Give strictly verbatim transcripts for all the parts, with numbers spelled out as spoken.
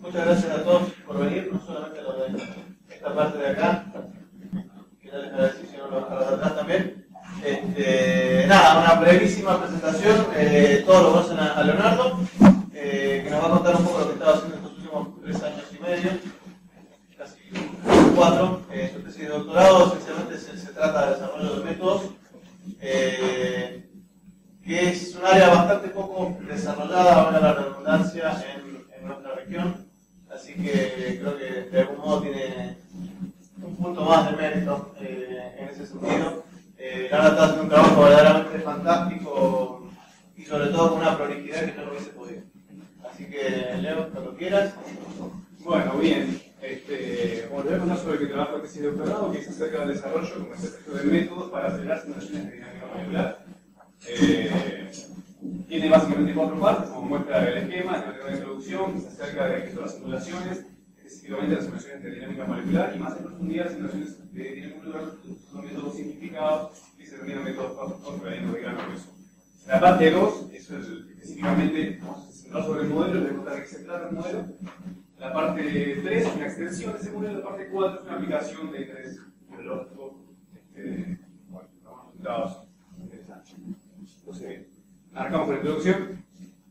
Muchas gracias a todos por venir, no solamente los de esta parte de acá, que ya les agradecí, sino los de atrás también. Este, nada, una brevísima presentación, eh, todos lo conocen a, a Leonardo, eh, que nos va a contar un poco lo que estaba haciendo estos últimos tres años y medio, casi cuatro. Eh, su tesis de doctorado esencialmente se, se trata de desarrollo de métodos, eh, que es un área bastante poco desarrollada, ahora la redundancia, en, en nuestra región, así que creo que de algún modo tiene un punto más de mérito eh, en ese sentido. Eh, Lara está haciendo un trabajo verdaderamente fantástico y sobre todo con una prolijidad que yo no hubiese podido. Así que, Leo, cuando quieras. Bueno, bien. Este, bueno, te voy a contar sobre mi trabajo de tesis de doctorado, que es acerca del desarrollo como concepto de métodos para acelerar simulaciones de dinámica molecular. Eh, tiene básicamente cuatro partes, como muestra el esquema, tiene una introducción, que se acerca de qué son las simulaciones, específicamente las simulaciones de dinámica molecular, y más en profundidad las simulaciones de dinámica molecular son métodos simplificados y se denominan métodos construyendo de gran peso. La parte dos es el, específicamente, vamos a centrar sobre el modelo, les voy a contar de qué se trata el modelo. La parte tres es una extensión de ese modelo, la parte cuatro es una aplicación de interés biológico. Este, bueno, los resultados interesantes. Entonces, arrancamos con la introducción.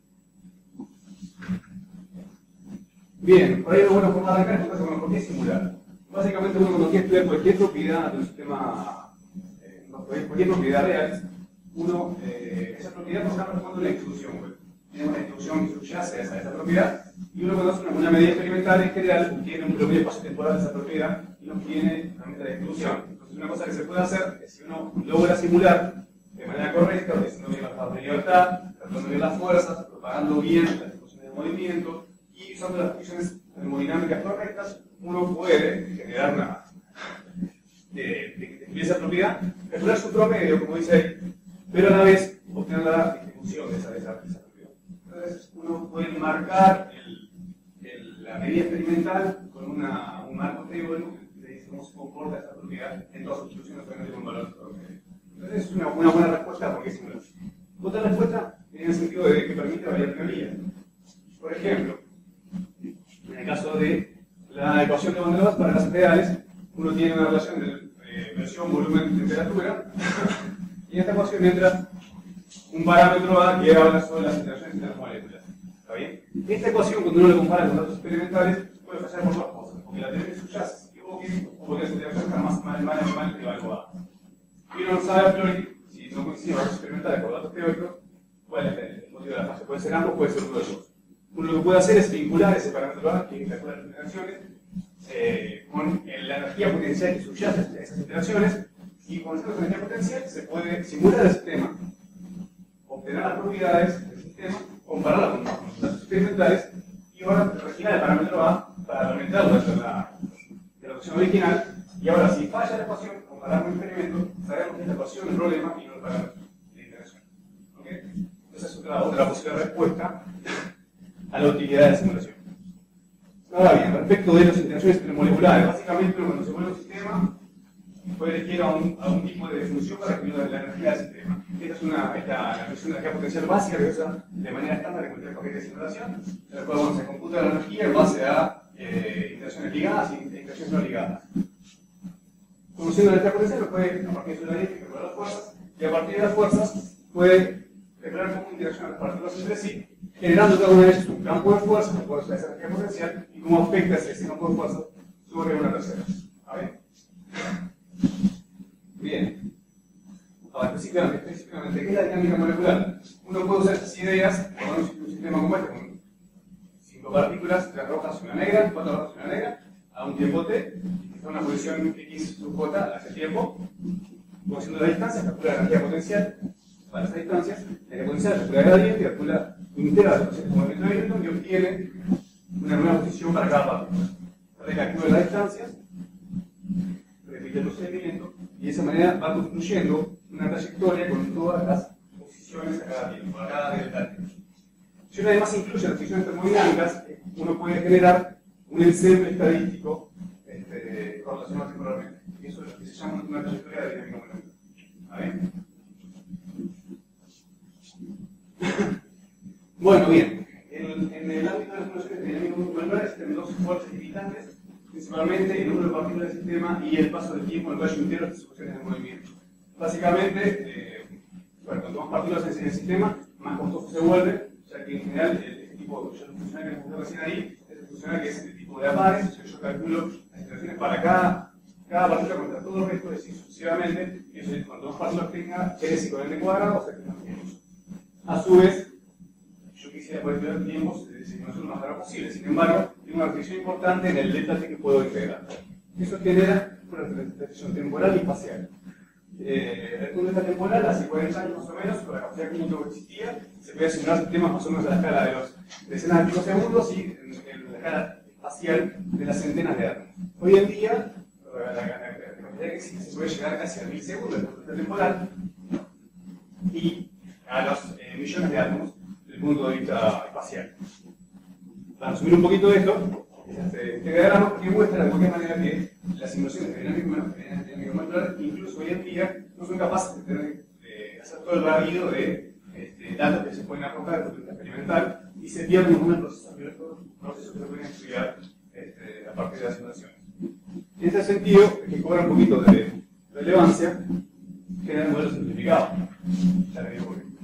Bien, por ahí una buena forma de arrancar es bueno, ¿por qué simular? Básicamente uno cuando quiere estudiar cualquier propiedad de un sistema, eh, cualquier propiedad real, uno, eh, esa propiedad nos está respondiendo una distribución. Pues. Tiene una distribución que subyace a esa, a esa propiedad, y uno conoce una, una medida experimental en general, obtiene un promedio espacio-temporal de esa propiedad y no obtiene realmente la distribución. Entonces una cosa que se puede hacer es si uno logra simular de manera correcta, utilizando bien los estados de libertad, tratando bien las fuerzas, propagando bien las distribuciones de movimiento y usando las funciones termodinámicas correctas, uno puede generar una de, de, de esa propiedad, calcular su promedio, como dice ahí, pero a la vez obtener la distribución de esa, de esa, de esa propiedad. Entonces uno puede marcar el, el, la medida experimental con una, un marco teórico que dice cómo se comporta esa propiedad en todas sus distribuciones con un valor promedio. Entonces es una, una buena respuesta porque simula. Otra respuesta en el sentido de que permite variar teorías. Por ejemplo, en el caso de la ecuación de Van der Waals para las reales, uno tiene una relación de eh, presión, volumen, temperatura, y en esta ecuación entra un parámetro A que habla sobre las interacciones entre las moléculas. ¿Está bien? Esta ecuación, cuando uno la compara con datos experimentales, puede fallar por dos cosas, porque la teoría subyace se equivoque o porque las interacciones están más mal, mal, mal evaluadas. Y uno no sabe a priori, si no coinciden datos experimentales con datos teóricos, cuál es el motivo de la falla. Puede ser ambos, puede ser uno de ellos. Uno lo que puede hacer es vincular ese parámetro A, que calcula las interacciones, eh, con la energía potencial que subyace a esas interacciones, y con esa energía potencial se puede simular el sistema, obtener las propiedades del sistema, compararla con los datos experimentales, y ahora refinar el parámetro A para aumentar la de la ecuación original, y ahora si falla la ecuación, comparar con el experimento, sabemos que es la ecuación el problema y no el parámetro de interacción. ¿Okay? Esa es otra, otra posible respuesta a la utilidad de la simulación. Ahora bien, respecto de las interacciones intermoleculares, básicamente cuando se mueve un sistema, puede elegir a un, a un tipo de función para escribir la energía del sistema. Esta es una, esta, la función de energía potencial básica que se usa de manera estándar en cualquier paquete de simulación, en el cual bueno, se computa la energía en base a eh, interacciones ligadas y interacciones no ligadas. Conociendo la energía potencial, puede, a partir de la dinámica, calcular las fuerzas, y a partir de las fuerzas puede declarar cómo interaccionan las partículas entre sí, generando cada una de ellas un campo de fuerza, que puede ser esa energía potencial, y cómo afecta ese campo de fuerza sobre una tercera. ¿Está bien? Bien. Ahora, específicamente, específicamente, ¿qué es la dinámica molecular? Uno puede usar estas ideas con un sistema como este, con cinco partículas, tres rojas y una negra, cuatro rojas y una negra, a un tiempo t, que está en una posición x sub j hacia el tiempo, conociendo la distancia, calcula la energía potencial para esas distancias, la energía potencial calcula el gradiente, calcula integra la situación como el metro de Newton y obtiene una nueva posición para cada partícula. Recalcula las distancias, repite el procedimiento, y de esa manera va construyendo una trayectoria con todas las posiciones a cada tiempo, a cada delta. Si uno además incluye las funciones termodinámicas, uno puede generar un ensemble estadístico este, correlacionado temporalmente. Y eso es lo que se llama una trayectoria de dinámica molecular. ¿Está bien? Bueno, bien. En, en el ámbito de las funciones de dinámica molecular existen fuerzas limitantes, principalmente el número de partículas del sistema y el paso del tiempo en el rayo entero de las ecuaciones de movimiento. Básicamente, eh, bueno, cuanto más partículas en el sistema, más costoso se vuelve, ya que en general el, este tipo de funcional que puse recién ahí es el funcional que es el tipo de pares, o sea, yo calculo las interacciones para cada, cada partícula contra todo el resto, es decir, sucesivamente, y eso, cuanto más partículas tenga, es equivalente cuadrado, o sea que más tiempos. A su vez, yo quisiera poder tener tiempos de designación lo más claro posible, sin embargo, tengo una restricción importante en el delta t que puedo integrar. Eso genera una restricción temporal y espacial. Eh, el punto de esta temporal, hace cuarenta años más o menos, con la capacidad que mucho existía, se podía simular sistemas más o menos a la escala de los decenas de picosegundos y en, en la escala espacial de las centenas de átomos. Hoy en día, la, la, la, la capacidad que existe se puede llegar casi a mil segundos desde el punto de vista temporal y a los eh, millones de átomos desde el punto de vista espacial. Para resumir un poquito de esto, este, este diagrama que muestra de cualquier manera que las simulaciones de dinámica molecular, incluso hoy en día, no son capaces de, tener, de hacer todo el barrido de este, datos que se pueden arrojar desde el punto de vista experimental y se pierden en un proceso procesos que se pueden estudiar este, a partir de las simulaciones. En este sentido, que cobra un poquito de relevancia, genera un modelo simplificado. Ya le digo por qué.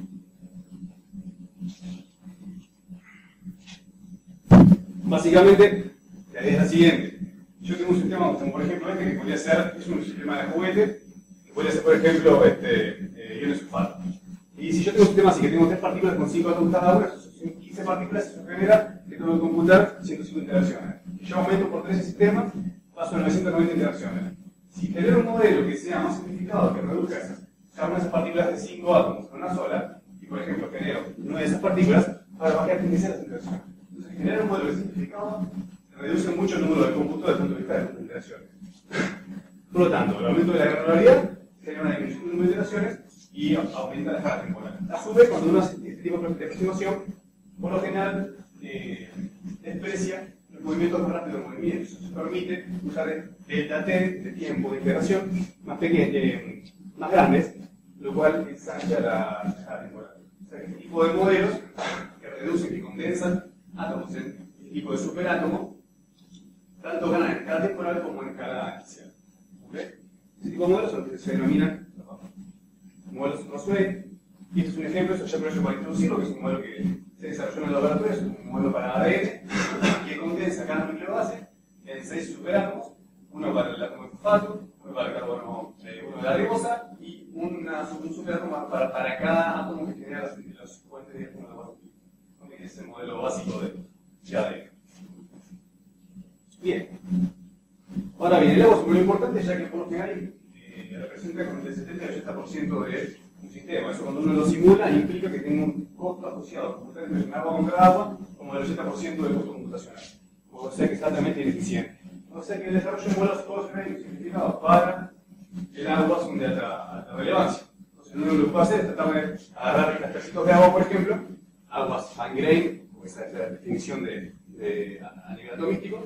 Básicamente, la idea es la siguiente. Yo tengo un sistema como por ejemplo este que podría ser, es un sistema de juguete, que podría ser por ejemplo este, eh, iones sulfato. Y si yo tengo un sistema así que tengo tres partículas con cinco átomos cada una, son quince partículas, eso genera que tengo que computar ciento cinco interacciones. Y yo aumento por tres el sistema, paso a novecientas noventa interacciones. Si genero un modelo que sea más simplificado, que reduzca esas, cada una de esas partículas de cinco átomos con una sola, y por ejemplo genero una de esas partículas, ahora va a quedar quince las interacciones. Entonces generar un modelo simplificado reduce mucho el número de cómputo desde el punto de vista de las interacciones. Por lo tanto, el aumento de la granularidad genera una disminución del número de interacciones y aumenta la escala temporal. A su vez, cuando uno hace este tipo de aproximación, por lo general eh, desprecia los movimientos más rápidos de movimiento. Eso se permite usar delta t de tiempo de integración más pequeños, eh, más grandes, lo cual ensancha la escala temporal. O sea, este tipo de modelos que reducen, que condensan átomos en el tipo de superátomo, tanto ganan en escala temporal como en escala inicial. ¿Okay? Ese tipo de modelos son los que se denominan modelos Roswell, y este es un ejemplo, eso ya aprovecho para introducirlo, que es un modelo que se desarrolló en el laboratorio, es un modelo para A D N, que condensa cada nucleobase en seis superátomos, uno para el átomo de fosfato, uno para el carbono, eh, uno de la ribosa, y una, un superátomo para, para cada átomo que genera las, los puentes de átomos de guanilo. Ese es el modelo básico de, de A D N. Bien. Ahora bien, el agua es muy importante ya que por lo general eh, representa como el setenta al ochenta por ciento de un sistema. Eso cuando uno lo simula implica que tenga un costo asociado como en agua contra agua como el ochenta por ciento del costo computacional. O sea que es altamente ineficiente. O sea que el desarrollo de modelos todos genéricos simplificados para el agua son de alta, alta relevancia. Entonces uno lo que puede hacer es tratar de agarrar las pedacitos de agua, por ejemplo, aguas fine grain, esa es la definición de, de, a nivel atomístico,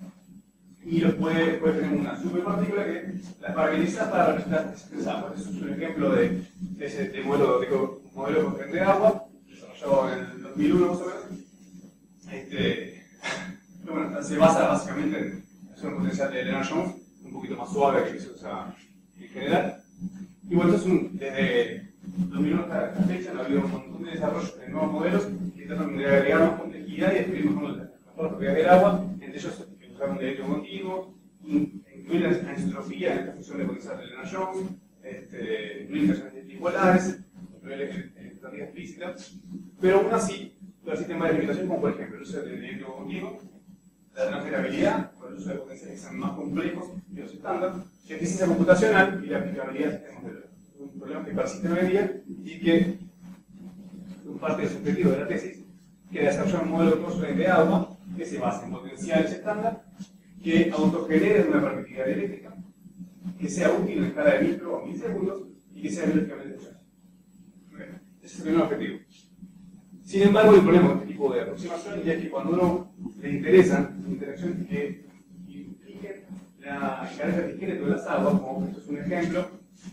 y los puede, puede tener una superpartícula que las paraleliza para representar esas aguas. Eso es un ejemplo de, de ese de modelo, de modelo de corriente de agua, desarrollado en el dos mil uno más o menos. Este, bueno, se basa básicamente en un potencial de Lennard-Jones, un poquito más suave que se usa en general. Y bueno, esto es un, desde dos mil uno hasta esta fecha ha habido un montón de desarrollos de nuevos modelos que tratan de agregar más complejidad y describir mejor las propiedades del agua, entre ellos usar un deleito continuo, incluir la anisotropía en esta función de potencial de Lennard-Jones, este, incluir interacciones tripolares, incluir electrostatica explícita, pero aún así persisten varias limitaciones, como por ejemplo el uso del deleito continuo, la transferabilidad, con el uso de potenciales que sean más complejos que los estándar, la eficiencia computacional y la aplicabilidad de sistemas de datos. Un problema que persiste hoy en día y que es parte del objetivo de la tesis, que desarrollar un modelo Roswell de agua que se basa en potenciales estándar, que autogeneren una permitividad eléctrica, que sea útil en escala de micro o milisegundos y que sea biológicamente efectivo. Ese es el primer objetivo. Sin embargo, hay un problema con este tipo de aproximación y es que cuando uno le interesan interacciones que impliquen la carácter de esqueleto de las aguas, como esto es un ejemplo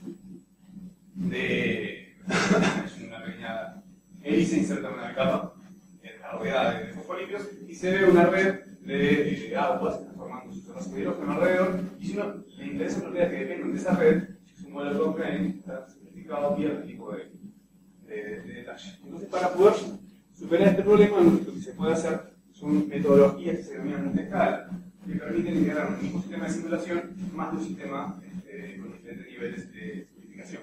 de es una pequeña hélice insertada en una capa rodeada de fosfolípidos y se ve una red de eh, agua, se está formando sistemas de hidrógeno alrededor, y si uno le interesa propiedades que dependen de esa red, si es un modelo Cochrane, está simplificado, pierde el tipo de, de, de, de detalle. Entonces, para poder superar este problema, lo que se puede hacer son metodologías que se denominan multi-escala, que permiten integrar un mismo sistema de simulación más de un sistema este, con diferentes niveles de simplificación.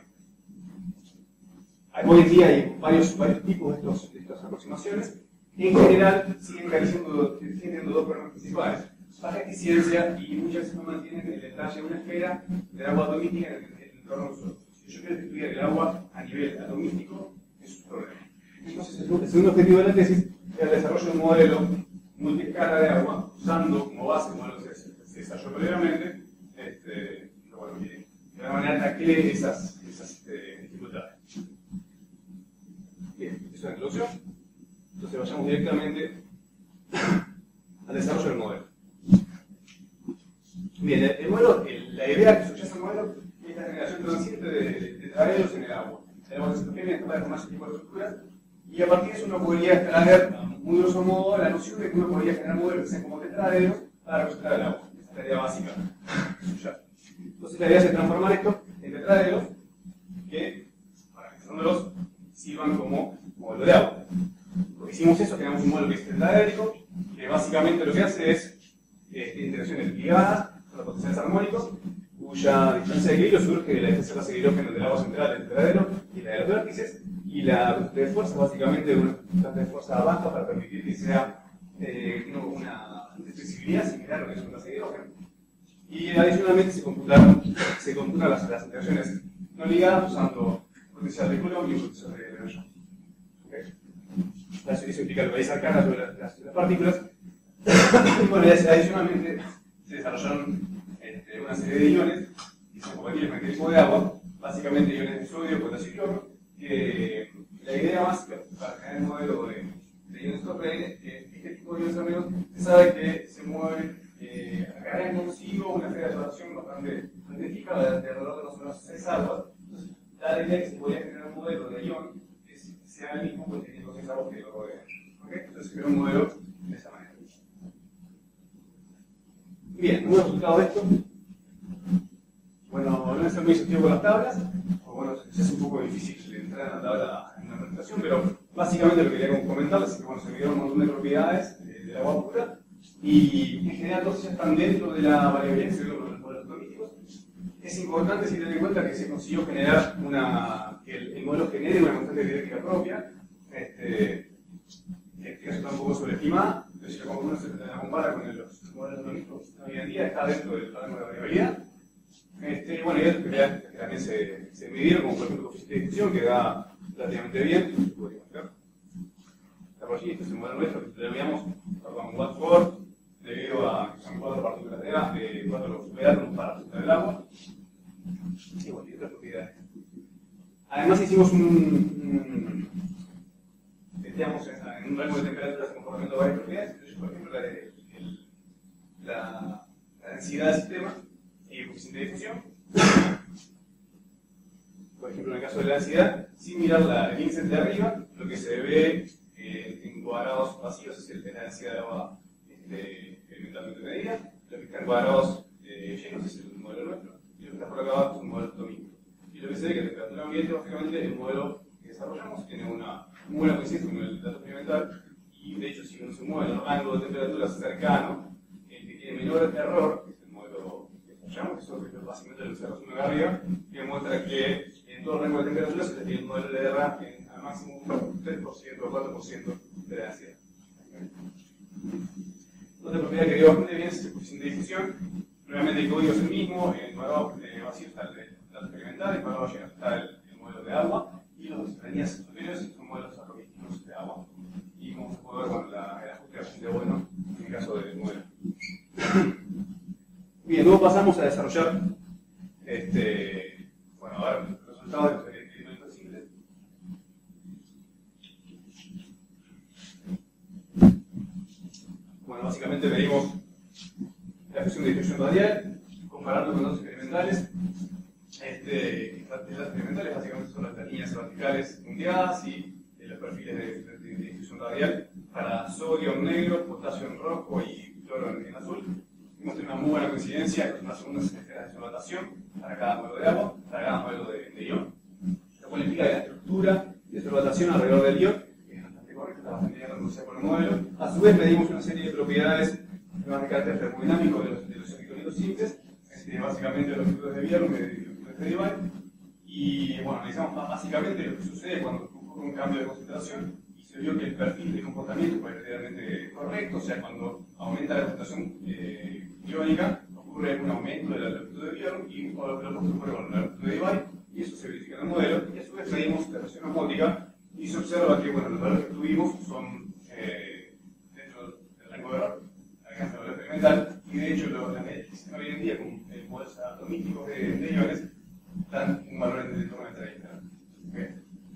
Hoy en día hay varios, varios tipos de, estos, de estas aproximaciones. En general, siguen teniendo, siguen teniendo dos problemas principales: baja eficiencia y muchas veces no mantienen el detalle de una esfera del agua atomística en el, en el entorno de nosotros. Si yo quiero estudiar el agua a nivel atomístico, es un problema. Entonces, el segundo objetivo de la tesis es el desarrollo de un modelo multiescala de agua, usando como base el modelo que se, se desarrolló previamente, este, bueno, de una manera tacle esas, esas este, dificultades. Bien, eso es la introducción. Entonces vayamos directamente al desarrollo del modelo. Bien, el, el modelo, el, la idea que subyace al modelo es la generación transiente de, de, de traeros en el agua. El agua se obtiene capaz de formar ese tipo de estructuras, y a partir de eso uno podría extraer, muy grosso modo, la noción de que uno podría generar modelos que sean como tetraedros para representar el agua. Esa es la idea básica. Entonces la idea es transformar esto en tetraedros que, parafisándolos, sirvan como modelo de agua. Porque hicimos eso, creamos un modelo que es tetraédrico, que básicamente lo que hace es eh, interacciones ligadas con los potenciales armónicos, cuya distancia de equilibrio surge de la distancia de base de hidrógeno del agua central del tetraedro y la de los vértices, y la constante de fuerza básicamente una constante de fuerza baja para permitir que sea eh, una flexibilidad similar a lo que es una base de hidrógeno. Y adicionalmente se computan, se computan las, las interacciones no ligadas usando potencial de Coulomb y un potencial de Lagrange. ¿Okay? Eso implica localizar cargas sobre las, las, las partículas. Y bueno, adicionalmente se desarrollaron este, una serie de iones que son compatibles con el mecanismo de agua, básicamente iones de sodio, potasio y cloro, que la idea básica para generar el modelo de, de iones Cochrane es que este tipo de iones amigos se sabe que se mueven eh, acarrean consigo una esfera de rotación bastante fija de, de alrededor de más o menos seis aguas. Entonces, la idea es que se podría generar un modelo de ion que sea el mismo que tiene los seis aguas que lo rodean. ¿Okay? Entonces, se crea un modelo de esa manera. Bien, un resultado de esto. Bueno, no es muy exhaustivo con las tablas, o bueno, es un poco difícil entrar en la tabla en una presentación, pero básicamente lo que quería comentarles es que bueno, se me dieron un montón de propiedades eh, del agua pura, y en general todas ellas están dentro de la variabilidad que se dio con los modelos atomísticos. Es importante si tener en cuenta que se consiguió generar una, que el, el modelo genere una constante didáctica propia, este, que está un poco sobreestimada, pero si uno se la compara con los modelos atomísticos hoy en día, está dentro del rango de variabilidad. Este, bueno, y otros que, que también se, se midieron, como por ejemplo el coeficiente de difusión, que da relativamente bien. Este es el modelo nuestro que denominamos Watford, debido a que son cuatro partículas de gas, de cuatro subátomos para representar el agua. Y bueno, y otras propiedades. Además hicimos un, un testeamos en, en un rango de temperaturas el comportamiento de varias propiedades. Entonces, por ejemplo, la, el, la, la densidad del sistema y el coeficiente de difusión. Por ejemplo, en el caso de la densidad, sin mirar la, el índice de arriba, lo que se ve eh, en cuadrados vacíos es, el, es la densidad de agua este, elementalmente medida. Lo que está en cuadrados eh, llenos es el modelo nuestro. Y lo que está por acá abajo es un modelo atómico. Y lo que se ve que a temperatura ambiente, básicamente, el modelo que desarrollamos tiene una muy buena coincidencia con el dato experimental. Y de hecho, si uno se mueve en el rango de temperaturas cercano, el que tiene menor error, que es el modelo que desarrollamos, que es básicamente el cerro uno de arriba, que muestra que en todo el rango de temperaturas se tiene el modelo de R en al máximo un tres por ciento o cuatro por ciento de la densidad. Otra propiedad que dio bastante bien es el coeficiente de difusión. Nuevamente el código es el mismo, en el cuadrado vacío está el dato experimental, en el cuadrado lleno está el, el modelo de agua, y los líneas superiores son modelos atomísticos de agua. Y como se puede ver, bueno, la, el ajuste es bastante bueno en el caso del modelo. Bien, luego pasamos a desarrollar este, bueno, a ver los resultados de los experimentos simples. Bueno, básicamente medimos la fusión de difusión radial, comparando con datos experimentales. Este, estas datos experimentales básicamente son las líneas verticales punteadas y los perfiles de, de, de difusión radial para sodio en negro, potasio en rojo y cloro en, en azul, hemos tenido una muy buena coincidencia con las segundas esferas de solvatación para cada modelo de agua, para cada modelo de, de ion. Lo cual implica que la estructura de solvatación alrededor del ion es bastante correcta, está bastante bien reproducida por el modelo. A su vez medimos una serie de propiedades de carácter termodinámico de los, de los electrolitos simples, este, básicamente los fluidos de Bjerrum y los fluidos de Debye. Y bueno, analizamos básicamente lo que sucede cuando ocurre un cambio de concentración y se vio que el perfil de comportamiento fue relativamente correcto, o sea, cuando aumenta la concentración eh, iónica, ocurre un aumento de la longitud de Bjerrum y lo que ocurre con la longitud de Debye, y eso se verifica en el modelo, y a su vez medimos la presión osmótica y se observa que bueno, los valores que tuvimos son eh, dentro del rango de error, alcanza el valor experimental, y de hecho lo, la medida que se hoy en día con eh, modelos atomísticos de, de iones dan un valor en el torno de treinta. ¿Okay?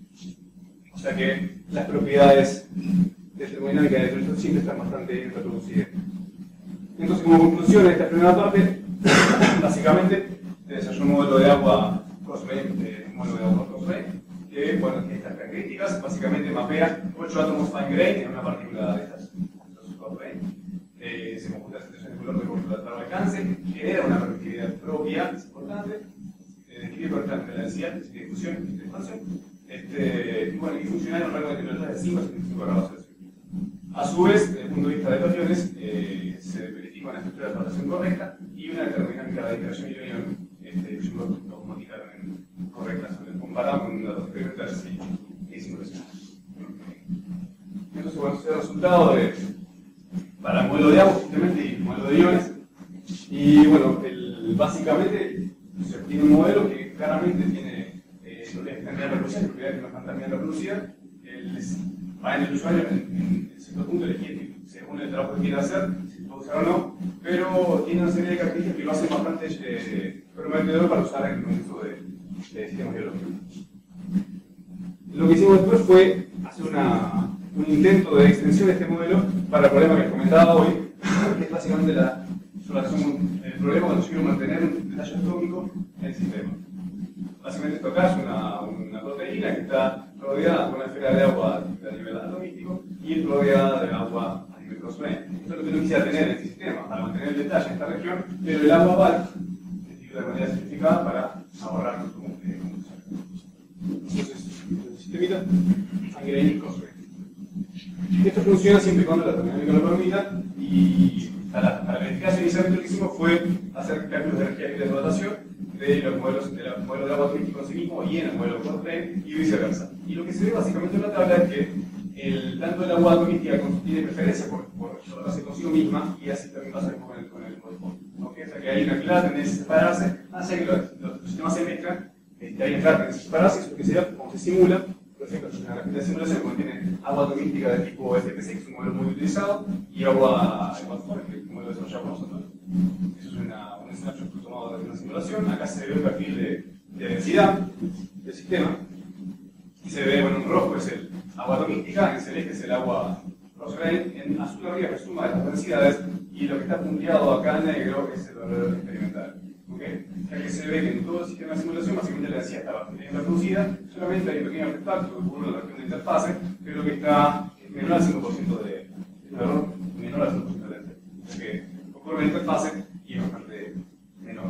O sea que las propiedades de termodinámica de electrolitos simples están bastante bien reproducidas. Entonces, como conclusión de esta primera parte, básicamente se desarrolló un modelo de agua Crossbane, eh, un modelo de agua Crossbane, que, bueno, tiene estas características, básicamente mapea ocho átomos fine grain en una partícula de estas, estos Crossbane. Eh, se computa la situación de color de corto largo alcance, genera una permitividad propia, es importante, describe correctamente la densidad, de difusión y de expansión, este, y bueno, y funciona en un rango de temperaturas de cinco a setenta y cinco grados Celsius. A su vez, desde el punto de vista de los iones, eh, se verifica una estructura de rotación correcta y una termodinámica de interacción ion-ion este, osmótica también correcta, comparado con los experimentales y, y simulaciones. Entonces, bueno, ese es el resultado de, para el modelo de agua, simplemente, y el modelo de iones. Y bueno, el, básicamente se obtiene un modelo que claramente tiene eh, propiedades que están bien reproducidas, propiedades que no están tan bien reproducidas. El, va en el usuario, en, en, en cierto punto, elegir según el trabajo que quiera hacer, si lo puede usar o no, pero tiene una serie de características que lo hacen bastante eh, prometedor para usar en el uso de, de sistemas biológicos. Lo que hicimos después fue hacer una, un intento de extensión de este modelo para el problema que les comentaba hoy, que es básicamente la relación, el problema cuando yo quiero mantener un detalle atómico en el sistema. Básicamente esto acá es una, una proteína que está rodeada por una esfera de agua a nivel atomístico y rodeada de agua a nivel Crossbane. Esto es lo que yo quisiera tener en el sistema, para mantener el detalle en esta región, pero el agua va de manera simplificada para ahorrar su combustión. Entonces, el sistemita Sangrein y Crossbane. Esto funciona siempre y cuando la termodinámica lo permita, y para, para verificar inicialmente lo que hicimos fue hacer cálculos de energía y de rotación de los modelos, del modelo de agua atomístico en sí mismo y en el modelo Crossbane y viceversa. Y lo que se ve básicamente en la tabla es que el, tanto el agua atomística tiene preferencia por, por rotarse consigo misma, y así también pasa con el, con el modelo. ¿Okay? O sea que hay una clara tendencia a separarse, hace que los, los, los sistemas se mezclan, este, hay una clara tendencia a separarse, eso es lo que se da como se simula. Por ejemplo, es una herramienta de simulación que contiene agua atomística de tipo F P C, que es un modelo muy utilizado, y agua atmosférica, que es un modelo desarrollado por nosotros. Eso es una, un snapshot tomado de una simulación. Acá se ve el perfil de, de densidad del sistema, y se ve, bueno, en rojo es el agua atomística, en celeste es el agua Crossbane, en azul arriba es suma de las densidades, y lo que está punteado acá en negro es el valor experimental. ¿Okay? Ya que se ve que en todo el sistema de simulación básicamente la densidad está bastante bien reproducida, solamente hay un pequeño artefacto que ocurre en la región de interfase, pero que está menor al cinco por ciento de, de error, menor al cinco por ciento de lente. O sea que ocurre en la interfase y es bastante menor.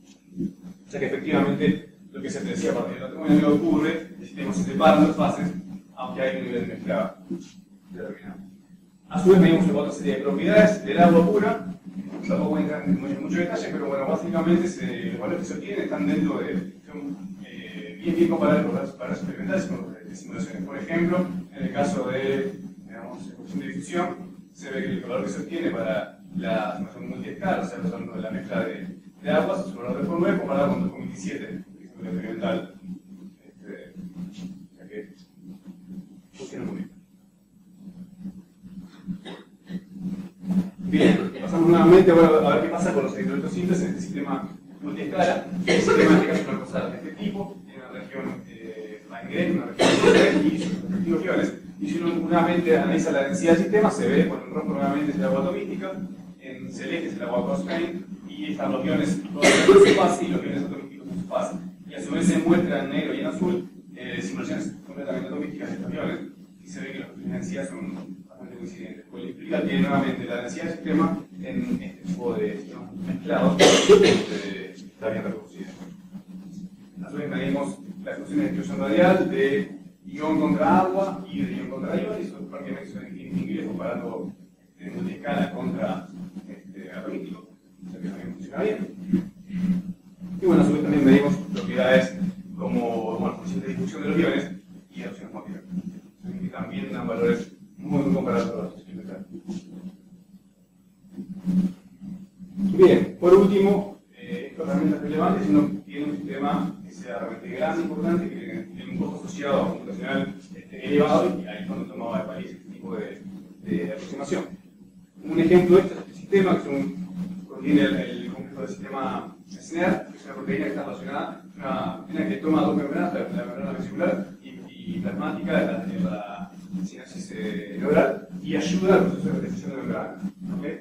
O sea que efectivamente lo que se te decía a partir de la termodinámica ocurre, el sistema se separa en dos fases, aunque hay un nivel de mezcla determinado. A su vez medimos otra serie de propiedades del agua pura. Tampoco voy a entrar en mucho, mucho detalle, pero bueno, básicamente se, los valores que se obtienen están dentro de, son eh, bien, bien comparables con los valores experimentales con los de simulaciones. Por ejemplo, en el caso de, digamos, cuestión de difusión, se ve que el valor que se obtiene para la simulación multiescala, o sea, hablando de la mezcla de, de aguas, es un valor de tres por nueve comparado con dos coma veintisiete, que es un experimental. Este, o sea que funciona muy bien. Bien, pasamos nuevamente ahora a ver qué pasa con los electrolitos simples en este sistema multiescala. El sistema en este caso es una cosa de este tipo, tiene una región eh, fine grain, una región y sus respectivos iones. Y si uno nuevamente analiza la densidad del sistema, se ve, bueno, en rojo nuevamente es el agua atomística, en celeste es el agua Crossbane, y están los iones en su fase y los iones atomísticos en su fase. Y a su vez se muestra en negro y en azul eh, simulaciones completamente atomísticas de estos iones, y se ve que las densidades son bastante coincidentes, lo cual implica que nuevamente la densidad del sistema en este tipo de sistemas mezclados este, está bien reproducida. A su vez medimos las funciones de distribución radial de ion contra agua y de ion contra ion, y eso prácticamente son indistinguibles comparando en multiescala contra este, atomístico, o sea que también funciona bien. Y bueno, a su vez también medimos propiedades como bueno, coeficiente de difusión de los iones y opciones motivas, que también dan valores muy, muy comparados con los sistemas de carga. Bien, por último, eh, esto realmente es relevante si uno tiene un sistema que sea realmente grande, importante, que tiene un costo asociado computacional este, elevado, y ahí es cuando tomaba de país este tipo de, de aproximación. Un ejemplo de este, este sistema, que es un, contiene el, el complejo del sistema S N E R, que es una proteína que está relacionada, una proteína que toma dos membranas, la, la membrana vesicular y, y plasmática de la, de la sinapsis eh, neural, y ayuda al proceso de repetición de membrana. ¿Okay?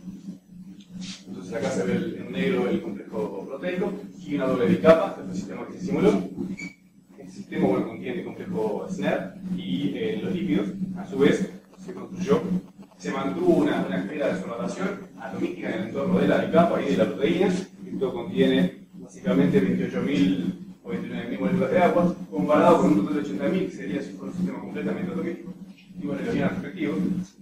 Entonces acá se ve el, en negro el complejo proteico y una doble bicapa, este es el sistema que se simuló. Este sistema bueno, contiene el complejo S N E R y eh, los lípidos. A su vez se construyó, se mantuvo una, una esfera de solvatación atomística en el entorno de la bicapa y de la proteína. Esto contiene básicamente veintiocho mil o veintinueve mil moléculas de agua, comparado con un total de ochenta mil, que sería si fuera un sistema completamente atomístico. Y bueno, lo habían respectivo.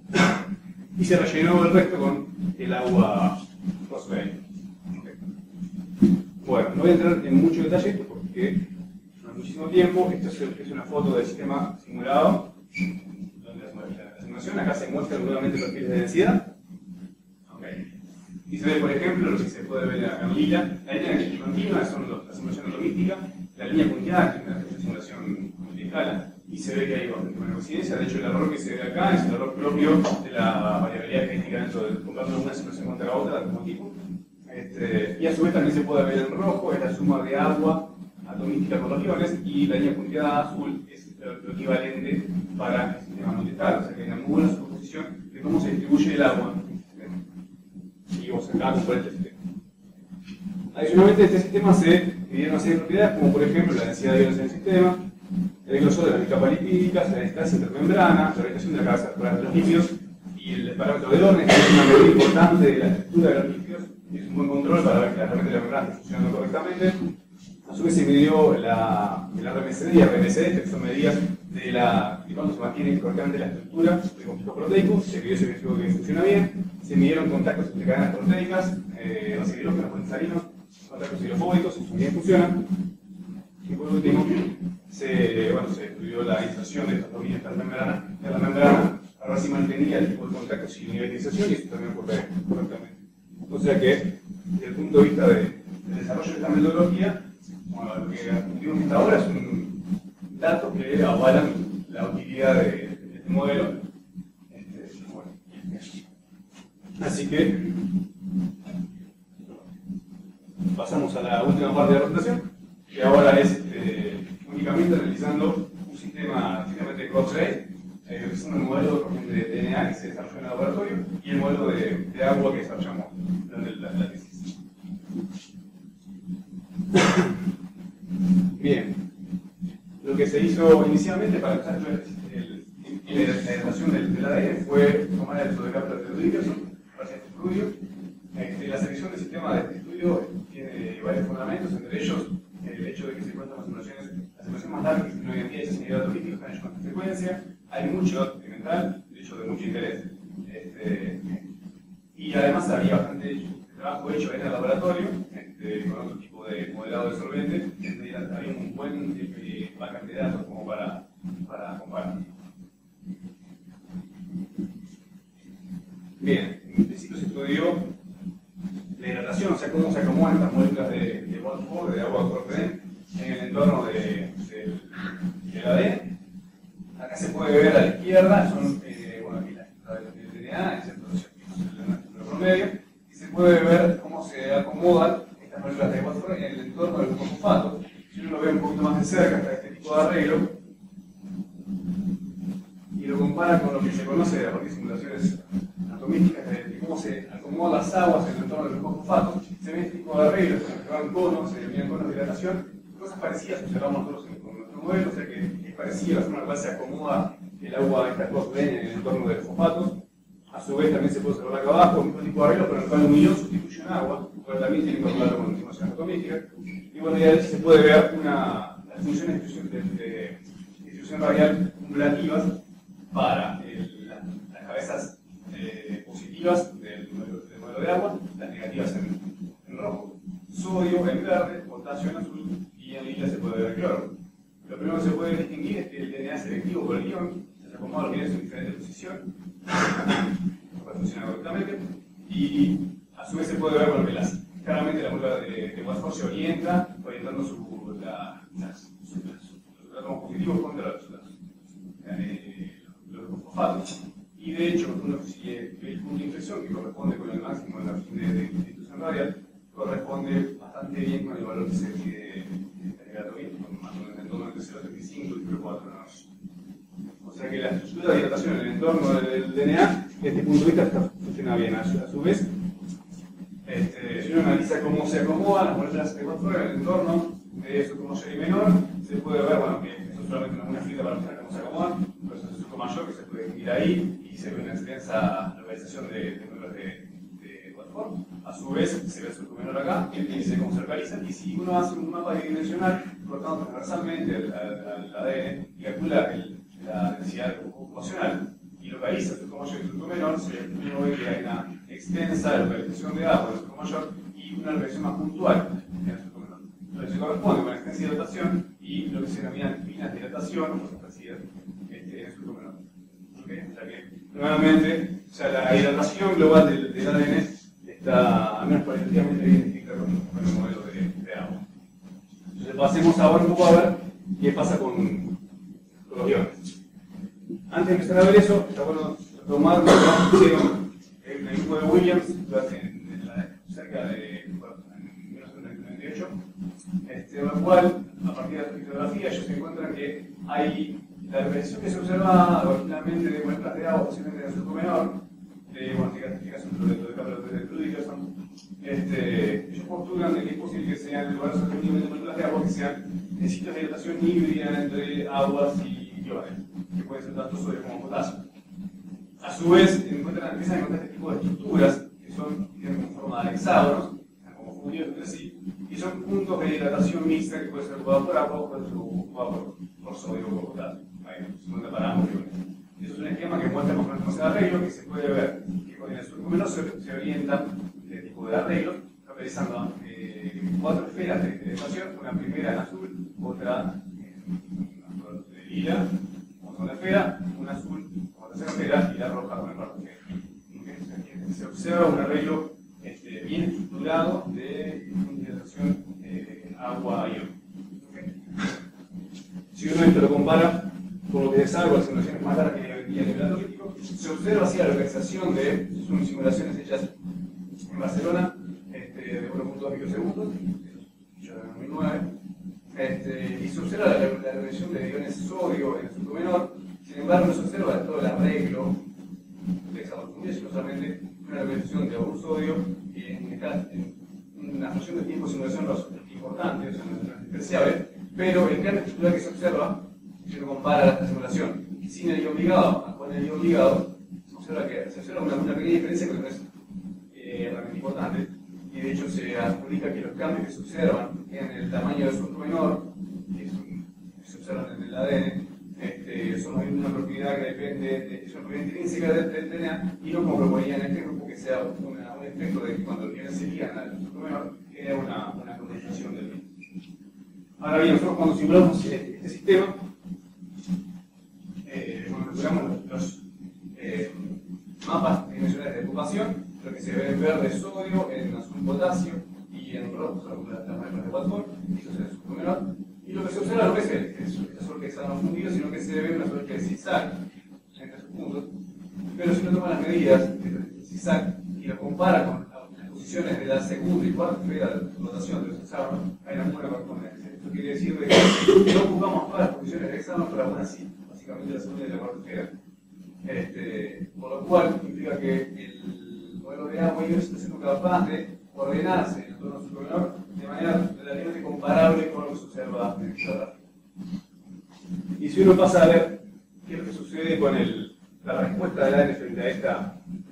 Y se rellenó el resto con el agua Roswell. Okay. Bueno, no voy a entrar en mucho detalle porque no hay muchísimo tiempo. Esta es una foto del sistema simulado, donde la simulación acá se muestra nuevamente perfiles de densidad. Okay. Y se ve, por ejemplo, lo que se puede ver acá en lila, la línea continua son los, la simulación atomística, la línea punteada, que es una simulación multiescala, y se ve que hay bastante buena coincidencia. De hecho, el error que se ve acá es el error propio de la variabilidad genética dentro de comparando una simulación contra la otra del mismo tipo. Este, y a su vez también se puede ver en rojo, es la suma de agua atomística con los iones, y la línea punteada azul es lo, lo equivalente para el sistema multiescala, o sea que hay una muy buena superposición de cómo se distribuye el agua. Y vamos acá a comparar este sistema. Adicionalmente, este sistema se divide en una serie de propiedades, como por ejemplo la densidad de iones en el sistema, el grosor de las bicapas lipídicas, la distancia intermembrana, la orientación de la cabeza de los lípidos y el parámetro de Orne, que es una medida importante de la estructura de los lípidos y es un buen control para ver que realmente la membrana está funcionando correctamente. A su vez se midió la, el R M S D y R M S D, que son medidas de, la, de cuando se mantiene correctamente la estructura del complejo proteico. Se midió, se verificó que funciona bien. Se midieron contactos entre cadenas proteicas, eh, base hidrógenos, polinsarinos, contactos hidrofóbicos, eso también funciona. Y por último, se, bueno, se estudió la inserción de estos dominios de la membrana, de la membrana para ver si mantenía el tipo de contactos y el nivel de inserción, y eso también ocurre correctamente. O sea que, desde el punto de vista de, del desarrollo de esta metodología, bueno, lo que tuvimos hasta ahora es un dato que avalan la utilidad de, de este modelo. Este, bueno, así que pasamos a la última parte de la presentación, que ahora es este, únicamente analizando un sistema, sistema de cross-ray, eh, utilizando el modelo de corriente de D N A que se desarrolló en el laboratorio y el modelo de, de agua que desarrollamos durante la, la tesis. Bien, lo que se hizo inicialmente para usar el, el, la hidratación del, del A D N fue tomar el de Kaplan de Dickerson para hacer este estudio. Este, la selección del sistema de este estudio tiene varios fundamentos, entre ellos el hecho de que se cuentan las simulaciones, las simulaciones más largas que existen hoy en día hechas en nivel atomístico están hechas con esta frecuencia. Hay mucho dato experimental, de hecho de mucho interés. Este, y además había bastante trabajo hecho en el laboratorio, este, con otro tipo de modelado de solvente, este, había un buen eh, backup de datos como para, para comparar. Bien, en principio se estudió la hidratación, o sea, cómo se acomodan estas moléculas de, de Wolfsburg, de agua corten, en el entorno de, de, del A D N. Acá se puede ver a la izquierda, son, eh, bueno, aquí la estructura del D N A, excepto el promedio, y se puede ver cómo se acomodan estas moléculas de Wolfsburg en el entorno del grupo fosfato. Si uno lo ve un poquito más de cerca, hasta este tipo de arreglo, y lo compara con lo que se conoce de las simulaciones atomísticas de cómo se acomodan las aguas en el entorno del grupo fosfato, se ve este tipo de arreglos, se van conos, se denominan conos de hidratación, cosas parecidas observamos nosotros con nuestro modelo, o sea que es parecido a la forma en la cual se acomoda el agua de esta cross-line en el entorno de los fosfatos. A su vez también se puede observar acá abajo, mismo tipo de arreglo, pero en el cual un millón sustituye un agua, pero también tiene que calcularlo con estimaciones atomísticas. Y bueno, ya se puede ver una, las funciones de distribución, de, de distribución radial cumulativas para el, la, las cabezas eh, positivas del modelo, del modelo de agua, las negativas en, en rojo, sodio en verde, potasio en azul y en lila se puede ver cloro. Lo primero que se puede distinguir es que el D N A selectivo por el ion se acomoda a los bienes en diferente posición, puede funcionar correctamente, y a su vez se puede ver bueno, que las, claramente la molécula de, de Watford se orienta, orientando su, la, las, su, los átomos positivos contra los, los, eh, los, los fosfatos. Y de hecho, uno, si el punto de inflexión que corresponde con el máximo de la función de institución radial, corresponde bastante bien con el valor que se pide en el bien, más o menos en torno entre cero coma treinta y cinco y cero coma cuatro nanometros. O sea que la estructura de hidratación en el entorno del D N A, desde este punto de vista, está, funciona bien. A su, a su vez, este, si uno analiza cómo se acomodan las moléculas de Watford en el entorno de su mayor y menor, se puede ver bueno, que esto es solamente una frita para mostrar cómo se acomodan, pero eso es el suco mayor que se puede distinguir ahí y se ve una extensa localización de, de moléculas de, de Watford. A su vez, se ve el surco menor acá, que dice cómo se localizan, y si uno hace un mapa bidimensional, cortando transversalmente al, al, al A D N y calcula el, la densidad ocupacional y localiza el surco mayor y el surco menor, se ve que hay una extensa localización de agua en el surco mayor y una localización más puntual en el surco menor. Lo que se corresponde con la extensa hidratación y lo que se denomina finas dilatación, o cosas parecidas, este, en el surco menor. ¿Okay? O sea que, nuevamente, o sea, la hidratación global del, del A D N está, al menos cualitativamente, bien identificada con, con el modelo de, de agua. Entonces, pasemos ahora un poco a ver qué pasa con, con los iones. Antes de empezar a ver eso, está bueno tomar lo que hicieron en el grupo de Williams en, en la, cerca de bueno, en mil novecientos noventa y ocho, este, lo cual, a partir de la criptografía, ellos encuentran que hay la localización que se observa originalmente de moléculas de agua, posiblemente en el surco menor, de bueno, de de de Trudigerson, este, ellos postulan de que es posible que sean lugares objetivamente de moléculas de agua que sean en sitios de hidratación híbrida entre aguas y iones, que pueden ser tanto sodio como potasio. A su vez, encuentran, empiezan a encontrar este tipo de estructuras que son tienen como forma de hexágonos, están como fundidos entre sí, y son puntos de hidratación mixta que puede ser ocupado por agua o puede ser ocupado por, por sodio o por potasio. Ahí se encuentra para ambos iones. Eso es un esquema que muestra más o menos cómo se arreglo, que se puede ver que con el surco menor se, se orientan de tipo de arreglo, realizando eh, cuatro esferas de hidratación, una primera en azul, otra en color de lila, como segunda esfera, una azul como tercera esfera y la roja como cuarta esfera. ¿Okay? Se observa un arreglo este, bien estructurado de hidratación eh, agua-ion. ¿Okay? Si uno esto lo compara con lo que se sabe con las simulaciones más largas que hay hoy en día a nivel analítico, se observa así la localización de, son simulaciones hechas en Barcelona, este, de uno punto dos microsegundos, ya en dos mil nueve, este, y se observa la, la localización de iones sodio en el surco menor. Sin embargo, no se observa todo el arreglo de hexágonos fundidos, sino solamente una localización de un sodio en, en una función de tiempo de simulación importante, o sea, no es despreciable, pero el cambio estructural que se observa, si uno compara la simulación sin el ion ligado con el ion ligado, se observa, que, se observa una, una pequeña diferencia que no es eh, realmente importante, y de hecho se adjudica que los cambios que se observan en el tamaño del surco menor, que, es un, que se observan en el A D N, este, son una propiedad que depende, de, es una propiedad intrínseca del, del D N A, y no como proponía en este grupo que sea una, un efecto de que cuando los iones se ligan al surco menor, genera una, una condensación del mismo. Ahora bien, nosotros cuando simulamos este, este sistema, Eh, cuando calculamos los, los eh, mapas dimensionales de ocupación, lo que se ve en verde es sodio, en azul potasio y en rojo son las moléculas de Watford, y eso es el surco menor. Y lo que se observa no es el, el sol que está fundido, sino que se ve una suerte de zigzag entre sus puntos. Pero si uno toma las medidas del zigzag y lo compara con las posiciones de la segunda y cuarta esfera de rotación de los hexágonos, hay una buena correspondencia. Esto quiere decir que no ocupamos todas las posiciones del hexágono, pero aún así de la segunda y de la cuarta esfera. Este, por lo cual implica que el modelo de agua está siendo capaz de ordenarse en el entorno surco menor de manera relativamente comparable con lo que se observa en el criptografía. Y si uno pasa a ver qué es lo que sucede con el, la respuesta del A D N frente a esta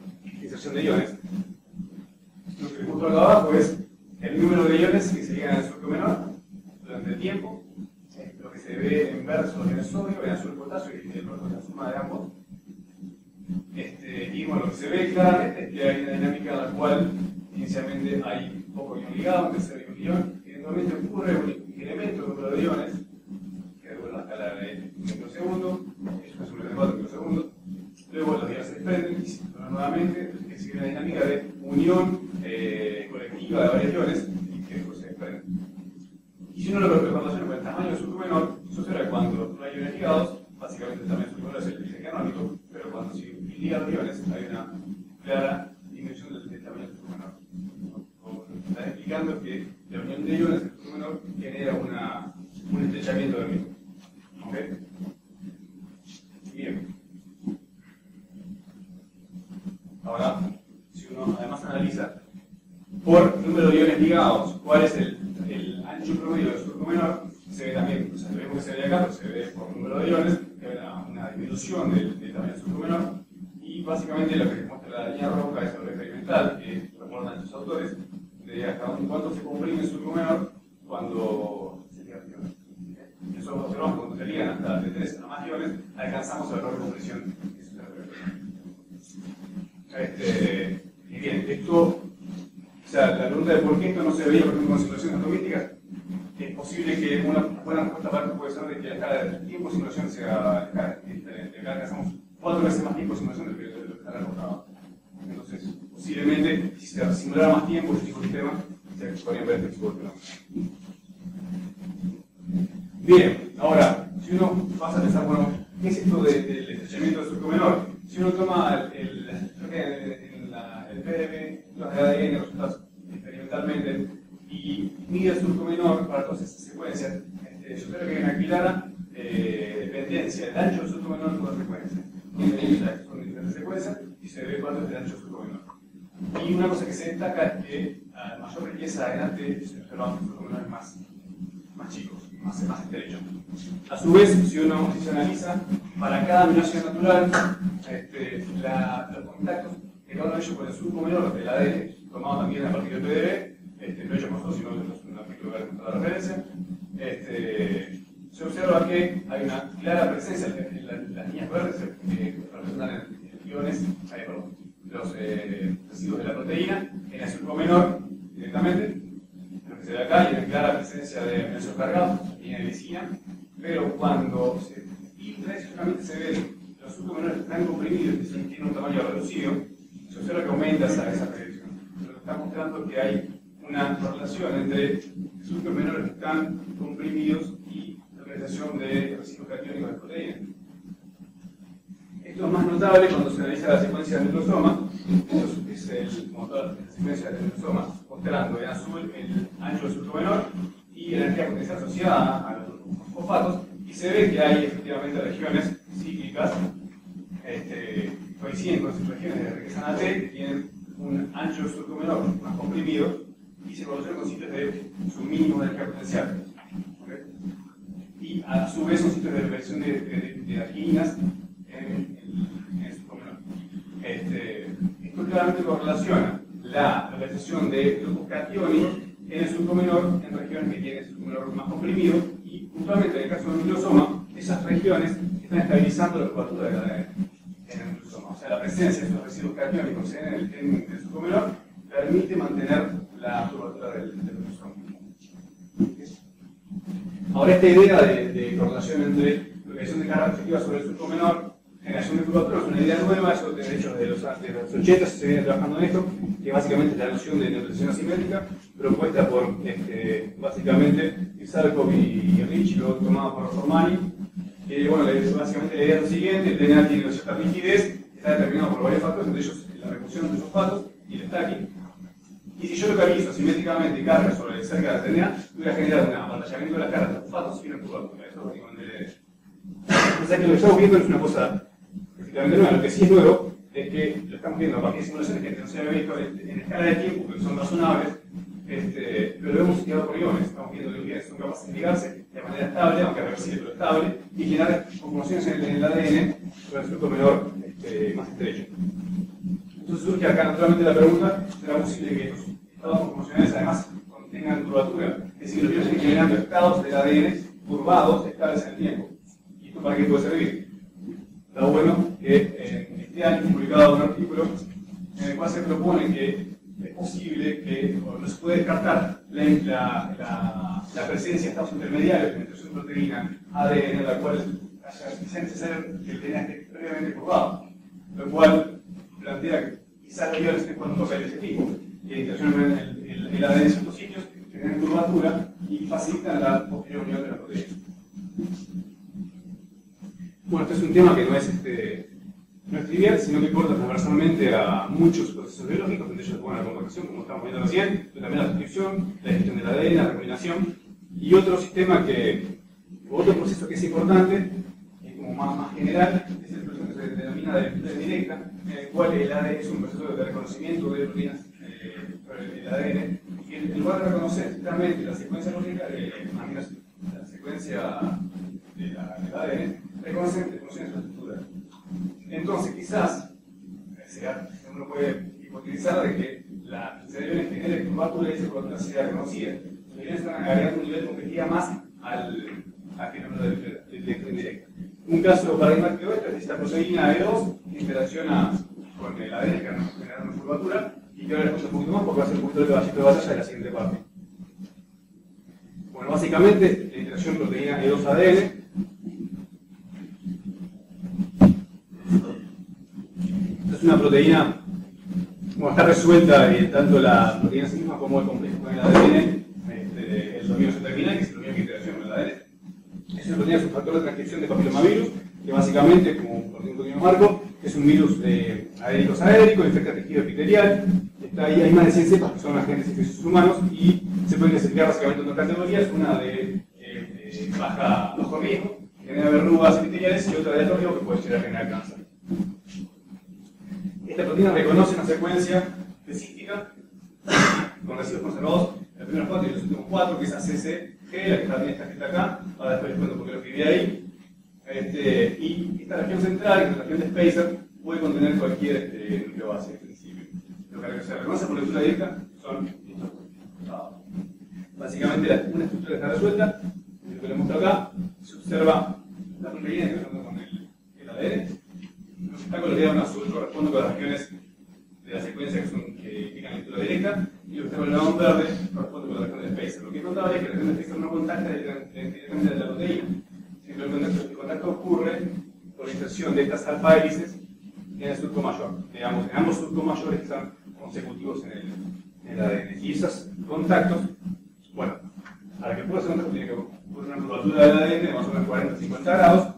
de iones. Lo que les muestro acá abajo es el número de iones que se llegan al surco menor durante el tiempo. Lo que se ve en verde son los iones sodio, en azul el potasio, y el producto es la suma de ambos. Este, y bueno, lo que se ve claramente es que hay una dinámica en la cual inicialmente hay poco ion ligado, un tercer ion ion, eventualmente ocurre un incremento del número de iones, que devuelve la escala de microsegundos, eso es un de cuatro microsegundos, luego los iones se desprenden y se tornan nuevamente, que sigue una dinámica de unión eh, colectiva de varios iones y que después se desprenden. Y si uno lo relaciona con el tamaño del surco menor, eso será que cuando no hay iones ligados, básicamente el tamaño del surco menor es el eje canónico, pero cuando se ligan los iones hay una clara disminución del, del tamaño del surco menor. Como está explicando que la unión de iones en el surco menor genera una, un estrechamiento del mismo. ¿Ok? Bien. Ahora, si uno además analiza por número de iones ligados cuál es el, el ancho promedio del surco menor, se ve también, o sea, vemos que se ve acá, pero se ve por número de iones, que hay una, una disminución del, del tamaño del surco menor, y básicamente lo que muestra la línea roja es lo experimental, que recuerdan estos autores, de hasta cuánto se comprime el surco menor cuando se ligan iones. Nosotros observamos cuando se ligan hasta de tres a más iones, alcanzamos el error de compresión. Este, y bien, esto, o sea, la pregunta de por qué esto no se veía, por ejemplo, con simulaciones atomísticas, es posible que una buena respuesta para esto puede ser de que la escala del tiempo de simulación sea diferente. Acá alcanzamos cuatro veces más tiempo de simulación de lo que la escala reportada. Entonces, posiblemente, si se simulara más tiempo este tipo de sistema, se podrían ver este tipo de fenómenos. Bien, ahora, si uno pasa a pensar, bueno, ¿qué es esto de, del estrechamiento del surco menor? Si uno toma el, el, el, la, el P D B, los de A D N, resultados experimentalmente, y mide el surco menor para todas esas secuencias, este, yo creo que hay una clara eh, dependencia del ancho del surco menor por frecuencia. Son diferentes secuencias y se ve cuánto es el ancho del surco menor. Y una cosa que se destaca es que a mayor riqueza adelante se observa surco menores más, más chicos, más, más estrechos. A su vez, si uno si se analiza, para cada aminoácido natural, este, la, los contactos que cada uno de ellos con el surco menor del A D N, tomado también a partir del P D B, este, no hecho por nosotros, sino de un artículo que para la referencia, este, se observa que hay una clara presencia en la, las líneas verdes que representan el, iones, ahí, perdón, los eh, residuos de la proteína, en el surco menor directamente, lo que se ve acá, hay una clara presencia de aminoácidos cargados, línea de glicina, pero cuando se filtra eso, solamente se ve los surcos menores están comprimidos y tienen un tamaño reducido, se observa que aumenta esa, esa predicción. Lo que está mostrando es que hay una relación entre surcos menores que están comprimidos y la realización de residuos catiónicos de proteínas. Esto es más notable cuando se analiza la secuencia del nucleosoma. Esto es el motor de la secuencia del nucleosoma, mostrando en azul el ancho del surco menor y la energía potencial asociada a los fosfatos, y se ve que hay efectivamente regiones cíclicas este, coinciden con sus regiones de riqueza N A T que tienen un ancho de surco menor más comprimido y se relacionan con sitios de su mínimo de energía potencial. ¿Okay? Y a su vez son sitios de reversión de, de, de argininas en, en, en el surco menor. Este, esto claramente correlaciona la realización de grupos catiónicos en el surco menor en regiones que tienen el surco menor más comprimido, y puntualmente en el caso del nucleosoma, esas regiones están estabilizando la curvatura de la A D N en el nucleosoma. O sea, la presencia de estos residuos catiónicos en el, en el surco menor permite mantener la curvatura del, del nucleosoma. Ahora, esta idea de, de correlación entre localización de carga efectiva sobre el surco menor, generación de curvatura, es una idea nueva, eso de hecho de los, de los ochenta se viene trabajando en esto, que básicamente es la noción de neutralización asimétrica, propuesta por este, básicamente Isarkov y Rich, y luego tomada por Formani. Eh, bueno, básicamente la idea es lo siguiente: el D N A tiene cierta rigidez, está determinado por varios factores, entre ellos la repulsión de fosfatos y el stacking. Y si yo localizo asimétricamente cargas sobre cerca del D N A, voy a generar un apantallamiento de las cargas de fosfatos y una curvatura. Eso es básicamente la idea. O sea que lo que estamos viendo es una cosa efectivamente nueva. Lo que sí es nuevo es que lo estamos viendo a partir de simulaciones que no se había visto en escala de tiempo, que son razonables, este, pero lo hemos estudiado por iones. Estamos viendo que los iones son capaces de ligarse de manera estable, aunque reversible, pero estable, y generar conformaciones en el, en el A D N sobre el surco menor este, más estrecho. Entonces surge acá naturalmente la pregunta, ¿será posible que estos estados conformacionales además contengan curvatura? Es decir, los iones estén generando estados del A D N curvados estables en el tiempo. ¿Y esto para qué puede servir? Está bueno que eh, este año he publicado un artículo en el cual se propone que es posible que, o no se puede descartar la, la, la, la presencia de estados intermediarios entre su proteína A D N, en la cual sea necesario que el D N A esté previamente curvado, lo cual plantea que quizás los iones estén jugando un papel de ese tipo, y la interacción entre el, el, el A D N en ciertos sitios generan curvatura y facilitan la posterior unión de la proteína. Bueno, este es un tema que no es, este, no es trivial, sino que corta transversalmente a muchos procesos biológicos, entre ellos la conformación, como estamos viendo recién, pero también la transcripción, la digestión del A D N, la recombinación, y otro sistema que, otro proceso que es importante, y como más, más general, es el proceso que se denomina de lectura indirecta, en el cual el A D N es un proceso de reconocimiento de proteínas eh, sobre el A D N, y en lugar de reconocer estrictamente la secuencia lógica, eh, la secuencia de la, del A D N, reconocen, reconocen su estructura. Entonces, quizás, uno puede hipotetizar de que la presencia de iones genere curvatura y esa curvatura sea reconocida. Los iones están agregando un nivel de complejidad más al, al fenómeno de lectura indirecta. Un caso paradigmático de esto es esta proteína E dos que interacciona con el A D N, que nos genera una curvatura, y que ahora les cuento un poquito más porque va a ser un poquito de caballito de batalla de la siguiente parte. Bueno, básicamente, la interacción proteína E dos A D N. Es una proteína, como está resuelta eh, tanto la proteína sí misma como el complejo con el A D N, este, el dominio C-terminal, que es el dominio de interacción con el A D N. Es una proteína, es un factor de transcripción de papilomavirus, que básicamente, como por un pequeño marco, es un virus de adénicos adénicos, infecta tejido epitelial. Está ahí, hay más de cien cepas que son agentes infecciosos humanos y se pueden clasificar básicamente en dos categorías, una de, eh, de baja, bajo riesgo, que genera verrugas epiteliales, y otra de alto riesgo que puede llegar a generar cáncer. Esta proteína reconoce una secuencia específica con residuos conservados en los primeros cuatro y en los últimos cuatro, que es A C C G, la que está bien esta que está acá, ahora después les cuento por qué lo escribí ahí. Este, y esta región central, que es la región de Spacer, puede contener cualquier este, núcleo base en principio. Lo que se reconoce por lectura directa son estos. Básicamente, una estructura está resuelta, lo que les muestro acá, se observa la proteína interactuando con el, el A D N. Lo que está coloreado en azul corresponde con las regiones de la secuencia que, son, que implican lectura directa, y lo que está coloreado en verde corresponde con la región de Spacer. Lo que es notable es que la región de Spacer no contacta directamente de la proteína, sino que el contacto, el contacto ocurre por la inserción de estas alfa hélices en el surco mayor, digamos, en ambos surcos mayores que están consecutivos en el, en el A D N. Y esos contactos, bueno, para que pueda ser un contacto tiene que ocurrir una curvatura del A D N de más o menos cuarenta a cincuenta grados,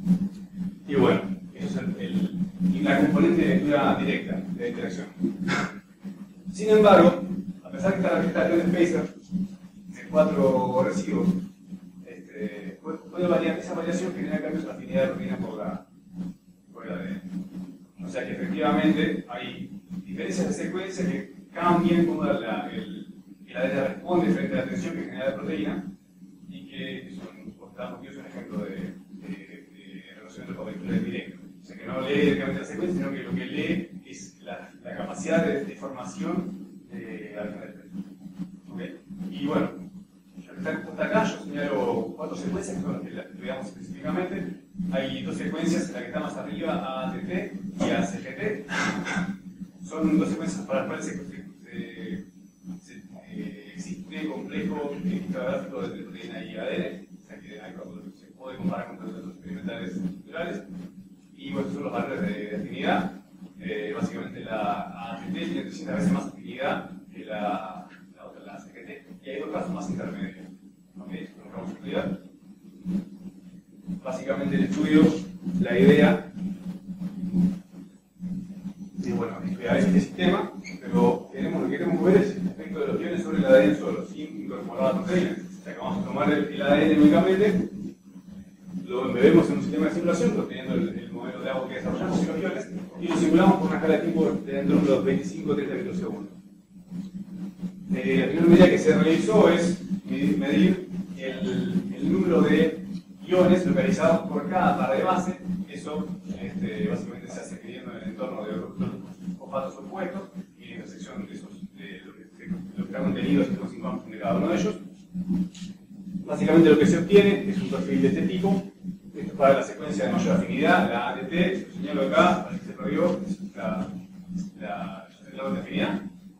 y bueno, eso es el, el, la componente de lectura directa de la interacción. Sin embargo, a pesar de que esta región de Spacer de cuatro residuos, este, puede, puede variar, esa variación genera cambios en la afinidad de proteína por, la, por el A D N. O sea que efectivamente hay diferencias de secuencia que cambian cómo la, el, el A D N responde frente a la tensión que genera la proteína, y que son, por ejemplo, es un ejemplo de, de, de relacionamiento por lectura directa. O sea que no lee directamente la secuencia, sino que lo que lee es la, la capacidad de, de formación de la región del espectro. ¿Okay? Y bueno, ya que está puesta acá, yo señalo cuatro secuencias que son las que las estudiamos específicamente. Hay dos secuencias, la que está más arriba, A A T T y A C G T. Son dos secuencias para las cuales se, se, se, eh, existe complejo criptográfico de proteína y A D N. O sea que hay, se puede comparar con los datos experimentales naturales. Y bueno, estos son los valores de, de afinidad. Eh, básicamente la A A T T tiene trescientas veces más afinidad que la, la otra, la A C G T. Y hay dos casos más intermedios. ¿Ok? Lo que vamos a estudiar. Básicamente el estudio, la idea es, bueno, estudiar este sistema, pero queremos, lo que queremos ver es el efecto de los iones sobre el A D N solo, sin incorporar la proteína. O sea que vamos a tomar el, el A D N únicamente, lo embebemos en un sistema de simulación, obteniendo el, el modelo de agua que desarrollamos y los iones, y lo simulamos por una escala de tiempo de dentro de los veinticinco a treinta microsegundos. Eh, la primera medida que se realizó es medir el, el número de iones localizados por cada par de base. Eso este, básicamente se hace midiendo en el entorno de fosfatos opuestos y la intersección de, esos, de lo, que, de lo que está contenido en estos cinco átomos de cada uno de ellos. Básicamente lo que se obtiene es un perfil de este tipo. Esto es para la secuencia de mayor afinidad, la A T T, lo señalo acá, para que se perdió, es la, la, la alta afinidad.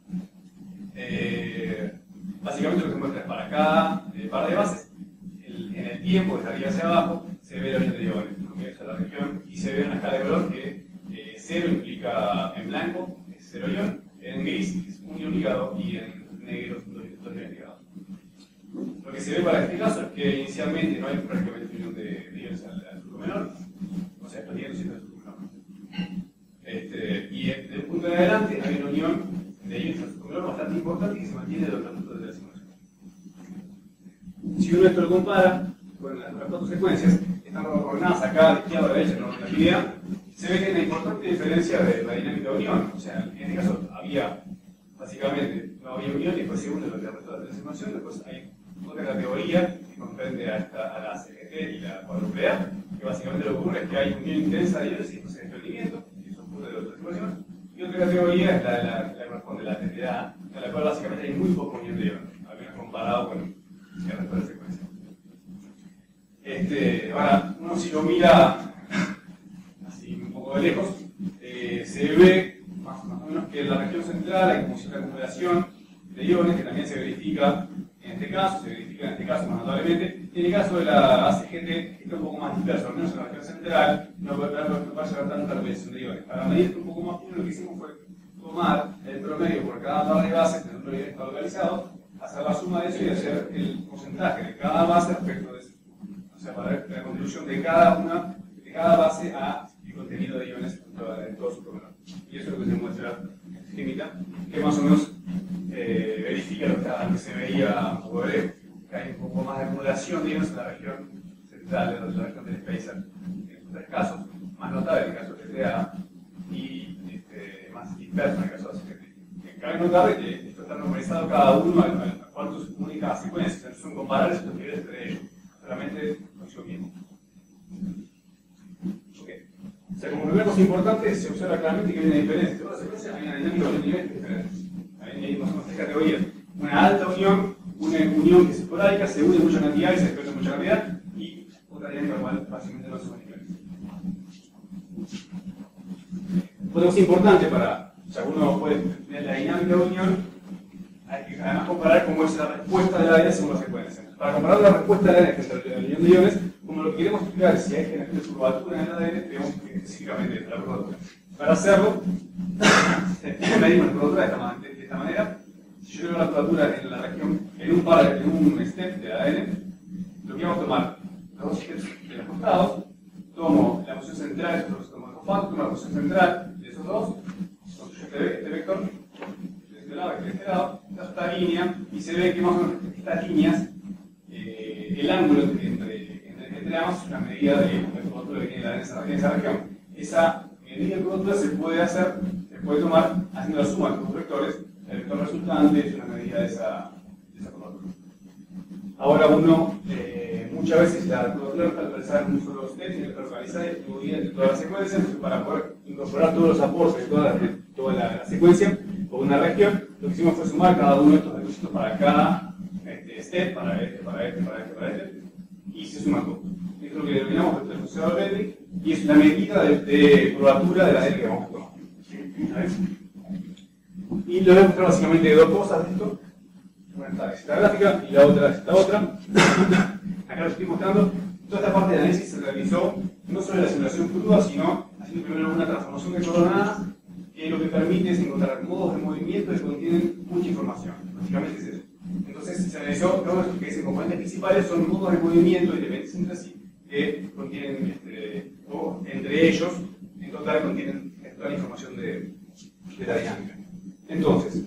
Eh, básicamente lo que se muestra es para cada eh, par de bases, el, en el tiempo, desde arriba hacia abajo, se ve la unión de iones, ¿okay? Esa es la región, y se ve una escala de color que eh, cero implica en blanco, es cero ion, en gris es un ion ligado, y en negro dos iones ligados. Lo que se ve para este caso es que inicialmente no hay prácticamente unión de, de iones al, al surco menor, o sea, esto tiene siendo el surco menor. Este, y desde un punto en adelante hay una unión de iones al surco menor bastante importante que se mantiene durante los puntos de la simulación. Si uno esto lo compara con las otras cuatro secuencias, están ordenadas acá de izquierda a derecha, no la idea, se ve que hay una importante diferencia de la dinámica de unión. O sea, en este caso había, básicamente, no había unión y después segundo lo que resto de la simulación, después hay otra categoría que comprende a, esta, a la C G T y la cuádruple A, que básicamente lo que ocurre es que hay unión intensa de iones y después hay desprendimiento, y eso ocurre de otra simulación. Y otra categoría es la, la, la que corresponde a la T T A, en la cual básicamente hay muy poca unión de iones, al menos comparado con el resto de la secuencia. Este, ahora, uno si lo mira así un poco de lejos, eh, se ve más, más o menos que en la región central hay como cierta acumulación de iones que también se verifica en este caso, se verifica en este caso más notablemente. En el caso de la A C G T está un poco más disperso, al menos en la región central, no va a llevar tanta representación de iones. Para medir esto un poco más fino, lo que hicimos fue tomar el promedio por cada par de bases, el número de iones está localizado, hacer la suma de eso y hacer el porcentaje de cada base respecto de eso. O sea, para ver la contribución de cada una, de cada base a el contenido de iones en todo su programa. Y eso es lo que se muestra en esta esquemita, que más o menos eh, verifica lo que antes se veía un poco de que hay un poco más de acumulación de iones en la región central, en la región del spacer, en estos tres casos, más notable en el caso de T T A y este, más disperso en el caso de A C G T. Cabe notar que esto está normalizado cada uno a, a, a cuánto se comunica cada secuencia, entonces son comparables estos niveles entre ellos, solamente consigo mismo. Okay. O sea, como primera cosa importante, se observa claramente que hay una diferencia. En todas las secuencias hay una dinámica de niveles diferentes. Hay más o menos tres categorías. Una alta unión, una unión que es esporádica, se une mucha cantidad y se despeja mucha cantidad, y otra dinámica cual básicamente no son niveles. Otra cosa importante para, o sea, uno puede ver la dinámica de unión, hay que además comparar cómo es la respuesta de la A D N según la secuencia. Para comparar la respuesta de la A D N frente a la unión de iones, como lo que queremos explicar es si hay generación de curvatura en el A D N, tenemos que específicamente la curvatura. Para hacerlo, medimos la curvatura de esta, de, de esta manera. Si yo veo la curvatura en la región, en un par, en un step de A D N, lo que vamos a tomar los dos steps de los costados, tomo la posición central, estos tomo el fosfato, tomo la posición central de esos dos, construyo este, este vector, de este lado, de este lado, esta línea, y se ve que más o menos estas líneas, eh, el ángulo entre, entre, entre, entre ambas es una medida de la curvatura que tiene la A D N en esa región. Esa medida de curvatura se puede hacer, se puede tomar haciendo la suma de los vectores. El vector resultante es una medida de esa, de esa curvatura. Ahora uno, eh, muchas veces la curvatura no está localizada en un solo step, sino que está localizada y distribuida entre toda la secuencia, entonces para poder incorporar todos los aportes de toda la, de toda la, la secuencia por una región, lo que hicimos fue sumar cada uno de estos requisitos para cada este, step, para este, para este, para este, para este, y se suma todo. Esto es lo que denominamos el asociado Redlich, y es una medida de, de curvatura de la A D N que vamos a tomar. ¿Sabes? Y lo voy a mostrar básicamente de dos cosas de esto. Una está esta gráfica y la otra es esta otra. Acá lo estoy mostrando. Toda esta parte de análisis se realizó no solo en la simulación cruda, sino haciendo primero una transformación de coordenadas, que lo que permite es encontrar modos de movimiento que contienen mucha información. Básicamente es eso. Entonces se analizó todo esto que dicen componentes principales, son modos de movimiento independientes entre sí, que contienen, este, o entre ellos, en total contienen toda la información de, de la dinámica. Entonces,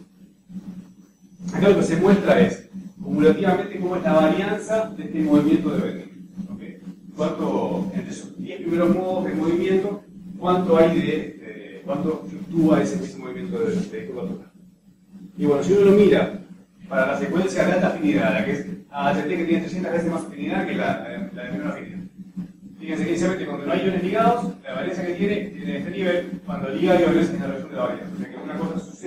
acá lo que se muestra es, cumulativamente, cómo es la varianza de este movimiento de Redlich. ¿Okay? Cuánto, entre esos diez primeros modos de movimiento, cuánto hay de, de cuánto fluctúa ese, ese movimiento de, de curvatura. Y bueno, si uno lo mira para la secuencia de alta afinidad, la que es A H T, que tiene trescientas veces más afinidad que la, la, la de menor afinidad. Fíjense que inicialmente cuando no hay iones ligados, la varianza que tiene tiene este nivel, cuando liga iones en la región de la varianza. O sea que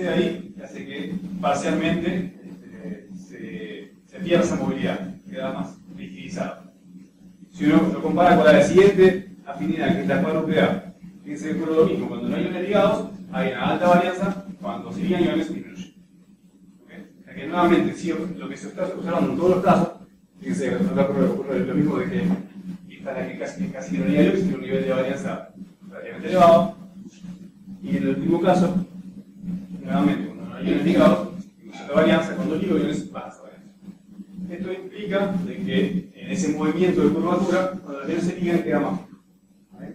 potencia ahí que hace que parcialmente este, se, se pierda esa movilidad, queda más rigidizado. Si uno lo compara con la siguiente afinidad, que es la cuádruple, fíjense que ocurre lo mismo, cuando no hay iones ligados, hay una alta varianza, cuando se ligan iones, disminuye. ¿Okay? O sea que nuevamente, si lo que se está observando en todos los casos, fíjense que acá ocurre lo mismo de que esta es la que casi, casi no liga iones, tiene un nivel de varianza relativamente elevado, y en el último caso, nuevamente, cuando no hay iones ligados, hay cierta varianza, cuando ligo iones, baja esa varianza. Esto implica de que en ese movimiento de curvatura, cuando los iones se ligan, queda más. ¿Vale?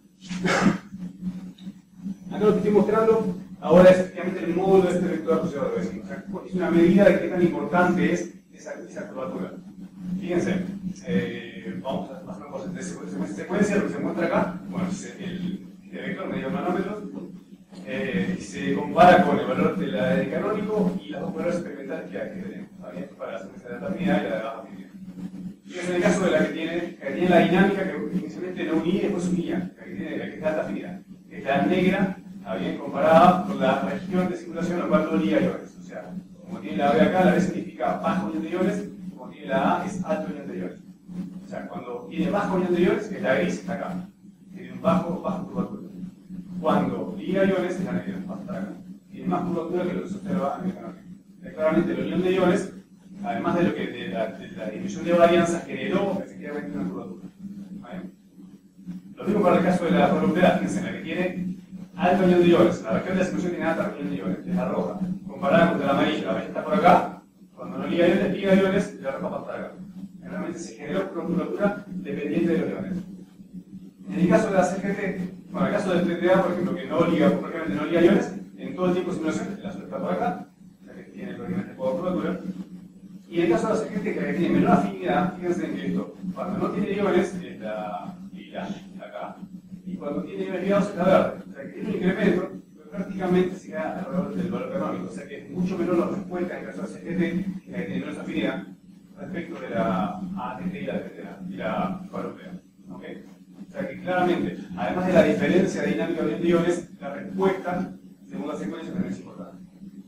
Acá lo que estoy mostrando ahora es efectivamente el módulo de este vector asociado a vecino. O sea, es una medida de qué tan importante es esa, esa curvatura. Fíjense, eh, vamos a hacer una cosa de secuencia, lo que se muestra acá, bueno, es el, el vector medio nanómetros, eh, y se compara con el valor de la de canónico y las dos valores experimentales que, hay, que tenemos, ¿está bien? Para la secuencia de alta afinidad y la de baja afinidad. Fíjense en el caso de la que tiene, que tiene la dinámica que inicialmente no unía y después unía, la que tiene la que está alta afinidad, que es la negra, está bien comparada con la región de circulación, la cual no liga iones. O sea, como tiene la B acá, la B significa bajo unión de iones, como tiene la A es alto unión de iones. O sea, cuando tiene bajo unión de iones, que es la gris, está acá. Tiene un bajo, bajo curvatura. Cuando liga iones, es la negra, va a estar acá. Tiene más curvatura que lo que se observa a nivel canónico. Claramente, la unión de iones, además de lo que de la, de la disminución de varianza, generó efectivamente una curvatura. ¿Vale? Lo mismo para el caso de la cuádruple, fíjense, la que tiene alta unión de iones. La región de la circulación tiene alta unión de iones, es la roja. Comparada contra la amarilla, la amarilla está por acá. Cuando no liga iones, liga iones, la roja va a estar acá. Realmente se generó curvatura dependiente de los iones. En el caso de la C G T, bueno, en el caso del T T A, por ejemplo, que no liga, prácticamente no liga iones, en todo el tiempo de simulación, el azul está por acá, la que tiene prácticamente poca curvatura. Y en el caso de la C G T, que la que tiene menor afinidad, fíjense en que esto, cuando no tiene iones, es la lila, acá, y cuando tiene iones ligados, es la verde. O sea, que tiene un incremento, pero prácticamente se queda alrededor del valor canónico. O sea, que es mucho menor la respuesta en el caso de la C G T, que la que tiene menos afinidad, respecto de la A T T y la T T A, y la cuádruple. ¿Okay? O sea que claramente, además de la diferencia de dinámica de iones, la respuesta, según la secuencia, también es importante.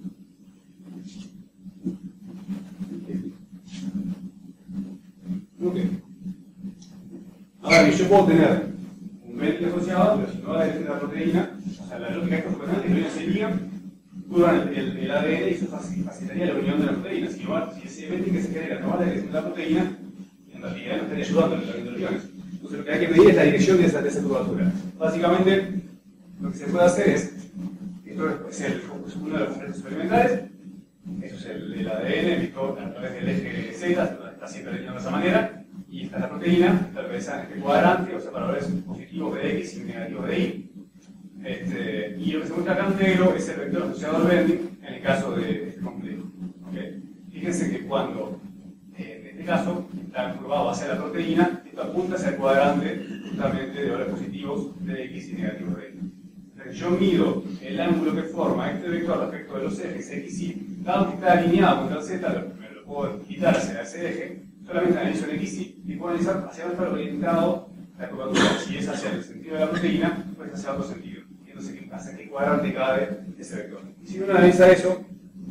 Ok. Ahora bien, yo puedo tener un médico asociado, pero si no va a decir la proteína, o sea, la lógica de estos proteínas es que los iones se ligan, curvan el, el, el A D N y eso facilitaría la unión de las proteínas. Si, no, si ese médico que se genera no va a la dirección de la proteína, en realidad no estaría ayudando en la unión de los iones. Entonces lo que hay que medir es la dirección de esa, de esa curvatura. Básicamente, lo que se puede hacer es, esto es, el, es uno de los complejos experimentales, eso es el, el A D N visto a través del eje Z, está siempre alineado de esa manera, y esta es la proteína, está localizada en este cuadrante, o sea, para valores positivos de X y negativos de Y. Este, y lo que se muestra acá en negro es el vector asociado al bending en el caso de este complejo. ¿Okay? Fíjense que cuando, eh, en este caso, está curvado hacia la proteína, esto apunta hacia el cuadrante justamente de valores positivos de X y negativos de Y. O sea, yo mido el ángulo que forma este vector respecto de los ejes X y Y, dado que está alineado contra el Z, lo, me lo puedo quitar hacia ese eje, solamente analizo el X y Y y puedo analizar hacia dónde está orientado la curvatura. Si es hacia el sentido de la proteína, pues hacia otro sentido. Entonces, hacia qué cuadrante cabe ese vector. Y si uno analiza eso,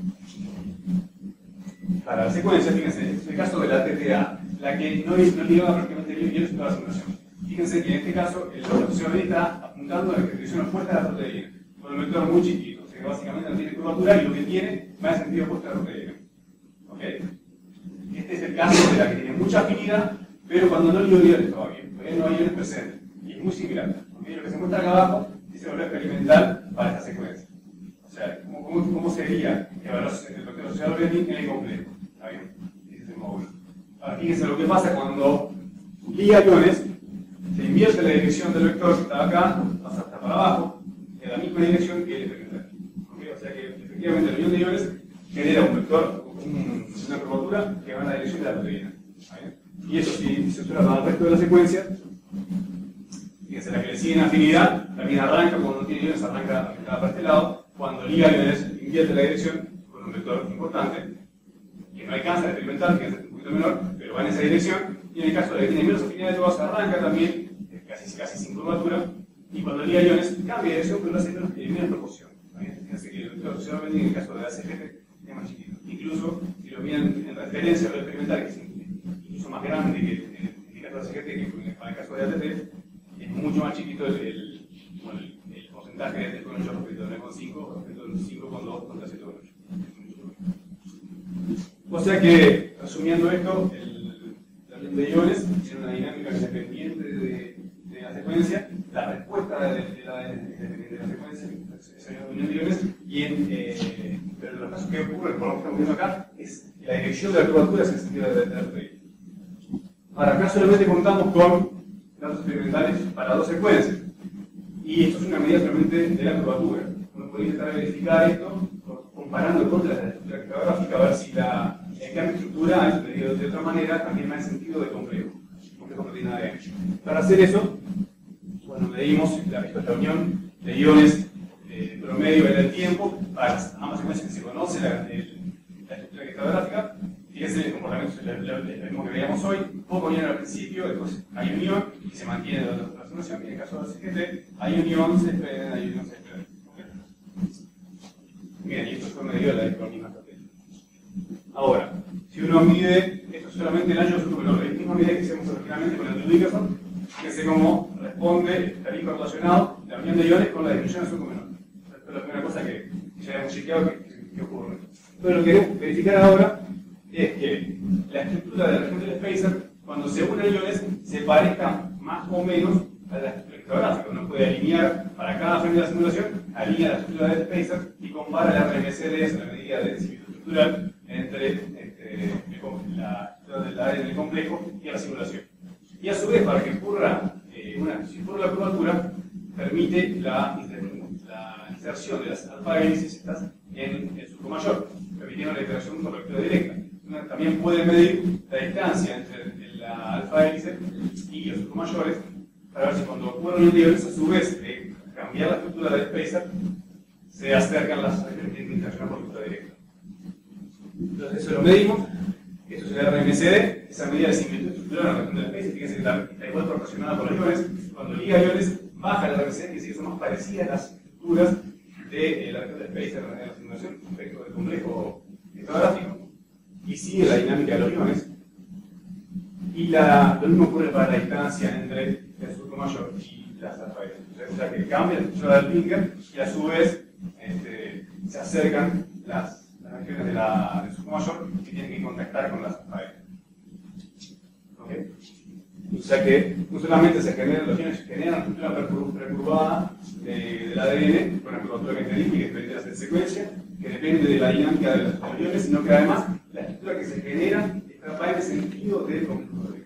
para la secuencia, fíjense, es el caso de la T T A, la que no, no ligaba prácticamente bien es toda la simulación. Fíjense que en este caso, el observador está apuntando a la dirección opuesta a la proteína, con un vector muy chiquito, o sea que básicamente no tiene curvatura y lo que tiene va en sentido opuesto a la proteína. ¿Ok? Este es el caso de la que tiene mucha afinidad, pero cuando no ligo iones todavía, todavía no hay iones presentes. Y es muy similar. ¿Okay? Lo que se muestra acá abajo es el valor experimental para esta secuencia. O sea, ¿cómo, cómo, cómo sería el valor del vector asociado al bending en el complejo? ¿Está bien? Ese es el módulo. Ahora, fíjense lo que pasa cuando liga iones, se invierte la dirección del vector que estaba acá, pasa hasta para abajo, en la misma dirección que el experimental. ¿Okay? O sea que efectivamente la unión de iones genera un vector, un, una curvatura que va en la dirección de la proteína. ¿Está bien? Y eso si se observa para el resto de la secuencia, fíjense, la que le sigue en afinidad, también arranca, cuando no tiene iones, arranca afectada para este lado, cuando liga iones, invierte la dirección con un vector importante, que no alcanza a experimentar, que es un poquito menor, pero va en esa dirección, y en el caso de que tiene menos afinidad de todos, arranca también, casi, casi sin curvatura, y cuando liga iones, cambia de dirección, pero lo hace en menos proporción. Fíjense que el vector solamente en el caso de la C G T es más chiquito. Incluso si lo miran en referencia a lo experimental, que es incluso más grande que en el caso de la C G T, que para el caso de A T T, es mucho más chiquito el, el, bueno, el, el porcentaje de con ocho respecto a nueve coma cinco, respecto al cinco coma dos contra siete coma ocho. O sea que, resumiendo esto, el, la red de iones tiene una dinámica que es dependiente de, de la secuencia, la respuesta de, de, la, es dependiente de la secuencia, esa unión de iones, y en, eh, pero en los casos que ocurren, por lo que estamos viendo acá, es la dirección de la curvatura es el sentido de la red. Ahora, acá solamente contamos con datos experimentales para dos secuencias, y esto es una medida solamente de la curvatura. Uno puede intentar verificar esto comparando contra la estructura criptográfica, a ver si la, el cambio de estructura es medido de otra manera, también más en sentido de complejo. Complejo no tiene nada de hecho. Para hacer eso, bueno, medimos la, la unión de iones eh, promedio en el tiempo para las ambas secuencias que se conoce la, el, la estructura criptográfica. Fíjense, el comportamiento es el, el, el mismo que veíamos hoy. Poco unión al principio, después hay unión y se mantiene la transformación. Y en el caso del C G T, hay unión, se despiden, hay unión, se despiden. Bien, y esto fue medido la misma estrategia. Ahora, si uno mide, esto es solamente el año superior, la misma medida que hicimos originalmente con el Dickerson, fíjense cómo responde, está bien correlacionado la unión de iones con la disminución de su menor. Esto es la primera cosa que ya hemos chequeado que, que, que ocurre. Pero lo que queremos verificar ahora es que la estructura de la región del spacer, cuando se unen iones, se parezca más o menos a la estructura criptográfica. Uno puede alinear para cada frente de la simulación, alinea la estructura del spacer y compara la R M C D, es la medida de similitud estructural entre este, la estructura del A D N complejo y la simulación. Y a su vez, para que ocurra eh, una, si ocurre la curvatura, permite la, la inserción de las alfa hélices estas en el surco mayor, permitiendo la interacción con la lectura directa. Uno también puede medir la distancia entre la alfa hélice y los surcos mayores para ver si cuando ocurre un iones, a su vez de cambiar la estructura del spacer, se acercan las regiones de interacción por lectura directa. Entonces eso lo medimos, eso es el R M C D, esa medida de similitud estructural en la región del spacer, fíjense que está, está igual proporcionada con los iones. Cuando liga iones, baja el R M C D, que sí, son más parecidas las estructuras de la región del spacer en la simulación respecto del complejo criptográfico, y sigue la dinámica de los iones. Y la, lo mismo ocurre para la distancia entre el surco mayor y las alfa hélices. O sea que cambia la estructura del linker y a su vez este, se acercan las, las regiones de la, del surco mayor que tienen que contactar con las alfa hélices. ¿Okay? O sea que no solamente se generan los iones, se genera una estructura recurvada de, del A D N, con una curvatura que te dije, que depende de la secuencia, que depende de la dinámica de los iones, sino que además la estructura que se genera va en el sentido del complejo de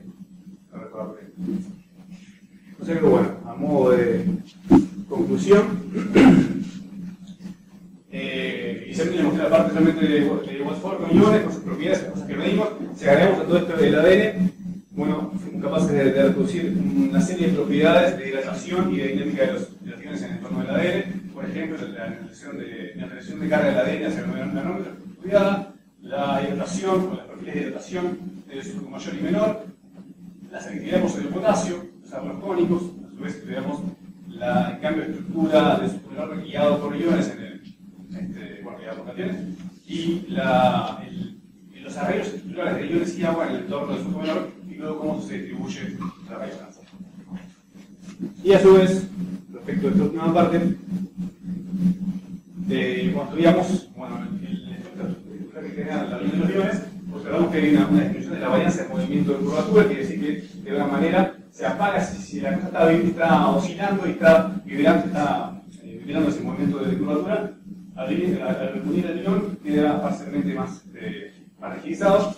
O sea que bueno, a modo de conclusión, eh, y siempre mostré la parte solamente de, de Watford con iones, con sus propiedades, cosas que medimos. Si agregamos a todo esto del A D N, bueno, fuimos capaces de, de reproducir una serie de propiedades de hidratación y de dinámica de los, de los iones en el entorno del A D N. Por ejemplo, la relación de, la relación de carga del A D N hacia el nanómetro estudiada, la hidratación, o las propiedades de hidratación del surco mayor y menor, la selectividad por sodio potasio, los átomos cónicos, a su vez estudiamos la, el cambio de estructura del surco menor guiado por iones en el, este, bueno, guiado por cationes, y la, el, los arreglos estructurales de iones y agua en el entorno del surco menor, y luego cómo se distribuye la resonancia. Y a su vez, respecto a esta última parte, eh, cuando estudiamos bueno, el efecto que genera la unión de los iones, observamos que hay una, una disminución de la varianza de movimiento de curvatura, quiere decir que de alguna manera se apaga si, si la cosa está, está oscilando y está vibrando, está eh, vibrando ese movimiento de curvatura. Al, al, al unir el ion queda parcialmente más, eh, más rigidizado.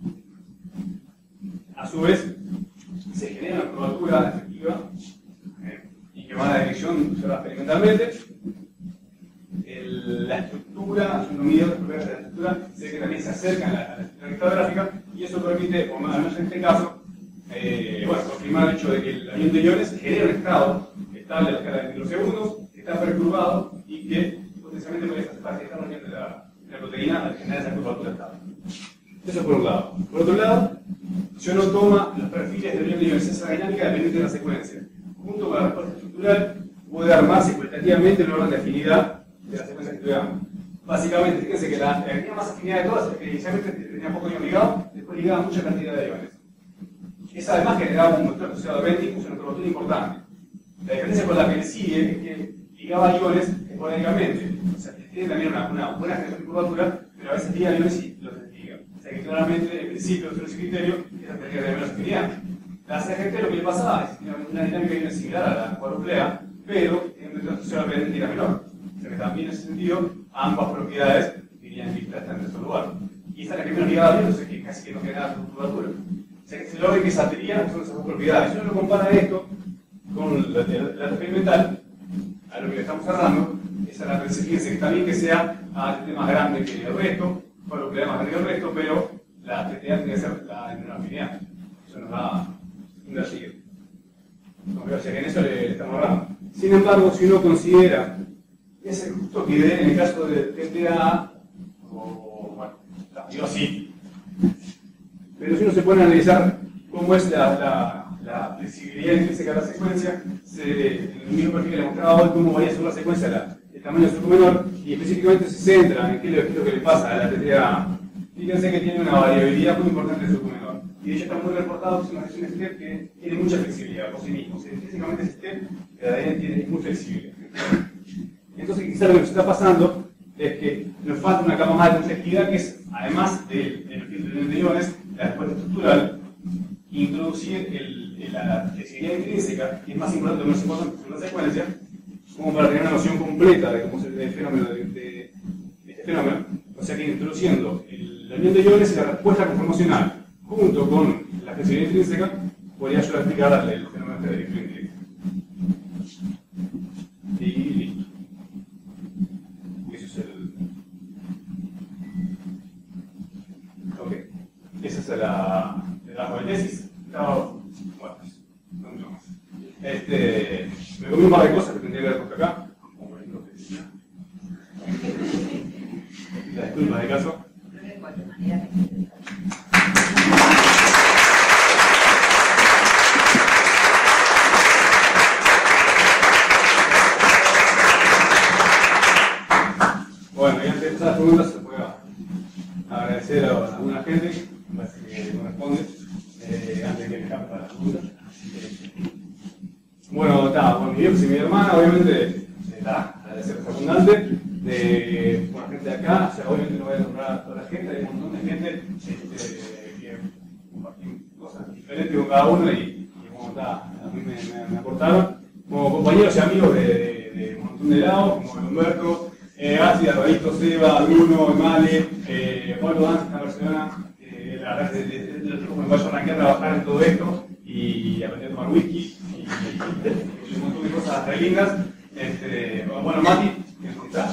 A su vez, se genera una curvatura efectiva eh, y que va a la dirección observada experimentalmente. El, la estructura, uno mide otras propiedades de la estructura, sé que también se acercan a la, a la estructura criptográfica y eso permite, o al menos en este caso, eh, bueno, confirmar el hecho de que el unión de iones genera un estado estable a la escala de microsegundos, que está perturbado y que potencialmente puede facilitar la unión de la, de la proteína al generar esa curvatura estable. Eso por un lado. Por otro lado, si uno toma los perfiles de unión de iones, esa dinámica dependiente de la secuencia, junto con la respuesta estructural, puede armarse cualitativamente el orden de afinidad de la secuencia que estudiamos. Básicamente, fíjense que la, la que tenía más afinidad de todas es que inicialmente tenía poco ion ligado, después ligaba mucha cantidad de iones. Esa además generaba un vector asociado a Bending, un otro importante. La diferencia con la que le sigue es que ligaba iones esporádicamente. O sea, que tiene también una, una buena generación de curvatura, pero a veces liga iones y los desliga. O sea que claramente, en principio, de ese criterio, esa tendría de menos afinidad. La C G T lo que le pasaba es que tiene una dinámica de iones similar a la cuadruplea, pero tiene un vector asociado a Bending que era menor. O sea que también en ese sentido, ambas propiedades irían listas en ese lugar. Y esta es la que menos ligaba bien, o sea que casi que no genera curvatura. O sea que se logra que esa teoría son esas dos propiedades. Si uno lo compara esto con la teoría experimental, a lo que le estamos cerrando, esa es la fíjense que está bien que sea a T T más grande que el resto, con lo que le más grande que el resto, pero la T T A tiene que ser la de menor afinidad. Eso nos da un gráfico. O sea que en eso le, le estamos hablando. Sin embargo, si uno considera ese justo que dé en el caso de T T A, o bueno, digo así. Pero si uno se pone a analizar cómo es la, la, la flexibilidad intrínseca de la secuencia, se, en el mismo perfil que le mostraba hoy cómo varía según la secuencia la, el tamaño del surco menor, y específicamente se centra en qué es lo que le pasa a la T T A. Fíjense que tiene una variabilidad muy importante del surco menor. Y de hecho está muy reportado que es una reacción step que tiene mucha flexibilidad por sí mismo. O sea, físicamente ese step que la tiene es muy flexible. Entonces quizás lo que nos está pasando es que nos falta una capa más de complejidad que es, además del perfil de iones, la respuesta estructural, introducir el, el, la flexibilidad intrínseca, que es más importante o menos importante que una secuencia, como para tener una noción completa de cómo es el fenómeno de, de, de este fenómeno. O sea que introduciendo el, la unión de iones y la respuesta conformacional junto con la flexibilidad intrínseca podría ayudar a explicar el fenómeno de la intrínseca. Y listo. Eso es el... Ok. Esa es la, la tesis. No, bueno, no mucho más. Este, me comí un par de cosas que tendría que haber puesto acá. Como por ejemplo, la disculpa de caso. De cualquier manera. Bueno, y antes de empezar las preguntas, se puede agradecer a alguna gente que corresponde eh, antes de que me escape para las preguntas. Bueno, está, bueno, mi viejo y mi hermana, obviamente, está, agradecer es abundante. De bueno, gente de acá, o sea, obviamente no voy a nombrar a toda la gente, hay un montón de gente este, que compartimos cosas diferentes con cada uno y, y bueno, está, a mí me, me, me aportaron. Como compañeros y amigos de, de, de un montón de lados, como Humberto. Eh, Ácida, Alvarito, Seba, Bruno, Emale, eh, Pablo Danz, esta persona, eh, la verdad es que me vaya a arrancar a trabajar en todo esto y aprender a tomar whisky y, y, y un montón de cosas re lindas. Este, bueno, Mati, que está.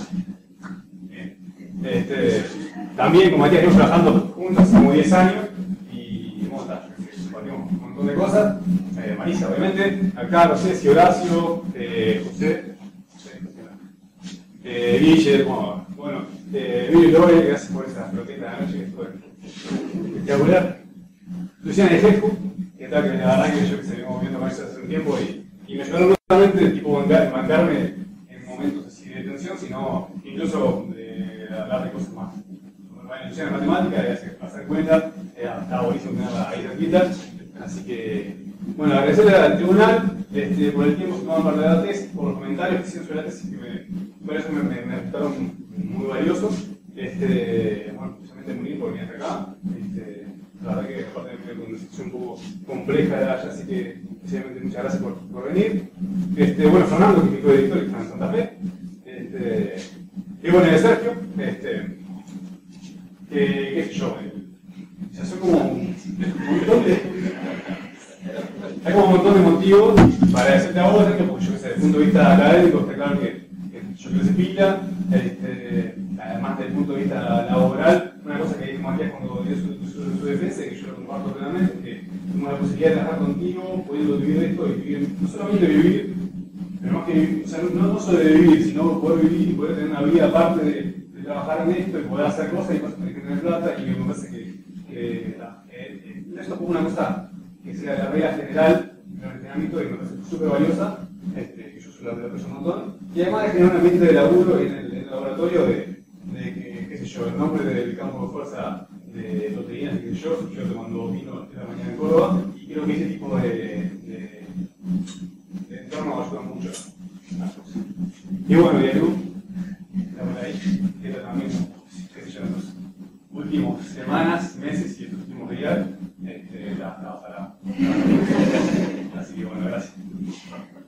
Este, también, como Matías, estamos trabajando juntos hace como diez años y bueno, está, compartimos un montón de cosas. Eh, Marisa, obviamente, acá, no sé si Horacio, eh, José. Eh, Guille, bueno, bueno eh, Billy Lore, gracias por esa protesta de la noche que fue espectacular. Luciana de Jescu, que tal, que la verdad que yo que se vengo viendo con eso hace un tiempo y, y me ayudaron no solamente tipo bancar, bancarme en momentos así de tensión, sino incluso de hablar de cosas más. Como la Luciana de matemática, de hacer, hacer cuenta, eh, estaba buenísimo tenerla ahí cerquita, así que, bueno, agradecerle al tribunal este, por el tiempo que tomaron para la tesis, por los comentarios que hicieron sobre la tesis, que me por eso me, me, me resultaron muy valiosos. Este, bueno, precisamente muy bien porque viene hasta acá. Este, la verdad que aparte de una situación un poco compleja de allá, así que precisamente muchas gracias por, por venir. Este, bueno, Fernando, que es mi co-director, que está en Santa Fe. Este, y bueno, de Sergio, este, que, qué sé yo, eh, ya son como un montón de, hay como un montón de motivos para agradecerte a vos, Sergio, porque yo que sé, desde el punto de vista académico, está claro que yo creo que se pila, este, además desde el punto de vista laboral, una cosa que dijo Matías cuando dio su, su, su defensa, y que yo lo comparto plenamente, es que tenemos la posibilidad de trabajar contigo, pudiendo vivir esto y vivir, no solamente vivir, pero más que vivir, o sea, no, no solo de vivir, sino poder vivir y poder tener una vida aparte de, de trabajar en esto y poder hacer cosas y cosas que tener plata, y me parece que, que eh, esto es como una cosa que sea la regla general en este ámbito y me parece súper valiosa. Este, que yo soy la de la persona un montón, y además de generar un ambiente de laburo y en el, en el laboratorio de, de nombre del campo de fuerza de proteínas que yo, yo tomando vino esta mañana en Córdoba, y creo que ese tipo de, de, de entorno ayuda mucho a las cosas. Y bueno, y Alu, estamos ahí, que también, qué sé yo, en las últimas semanas, meses y estos últimos días, este, la, la, la, la, así que bueno, gracias.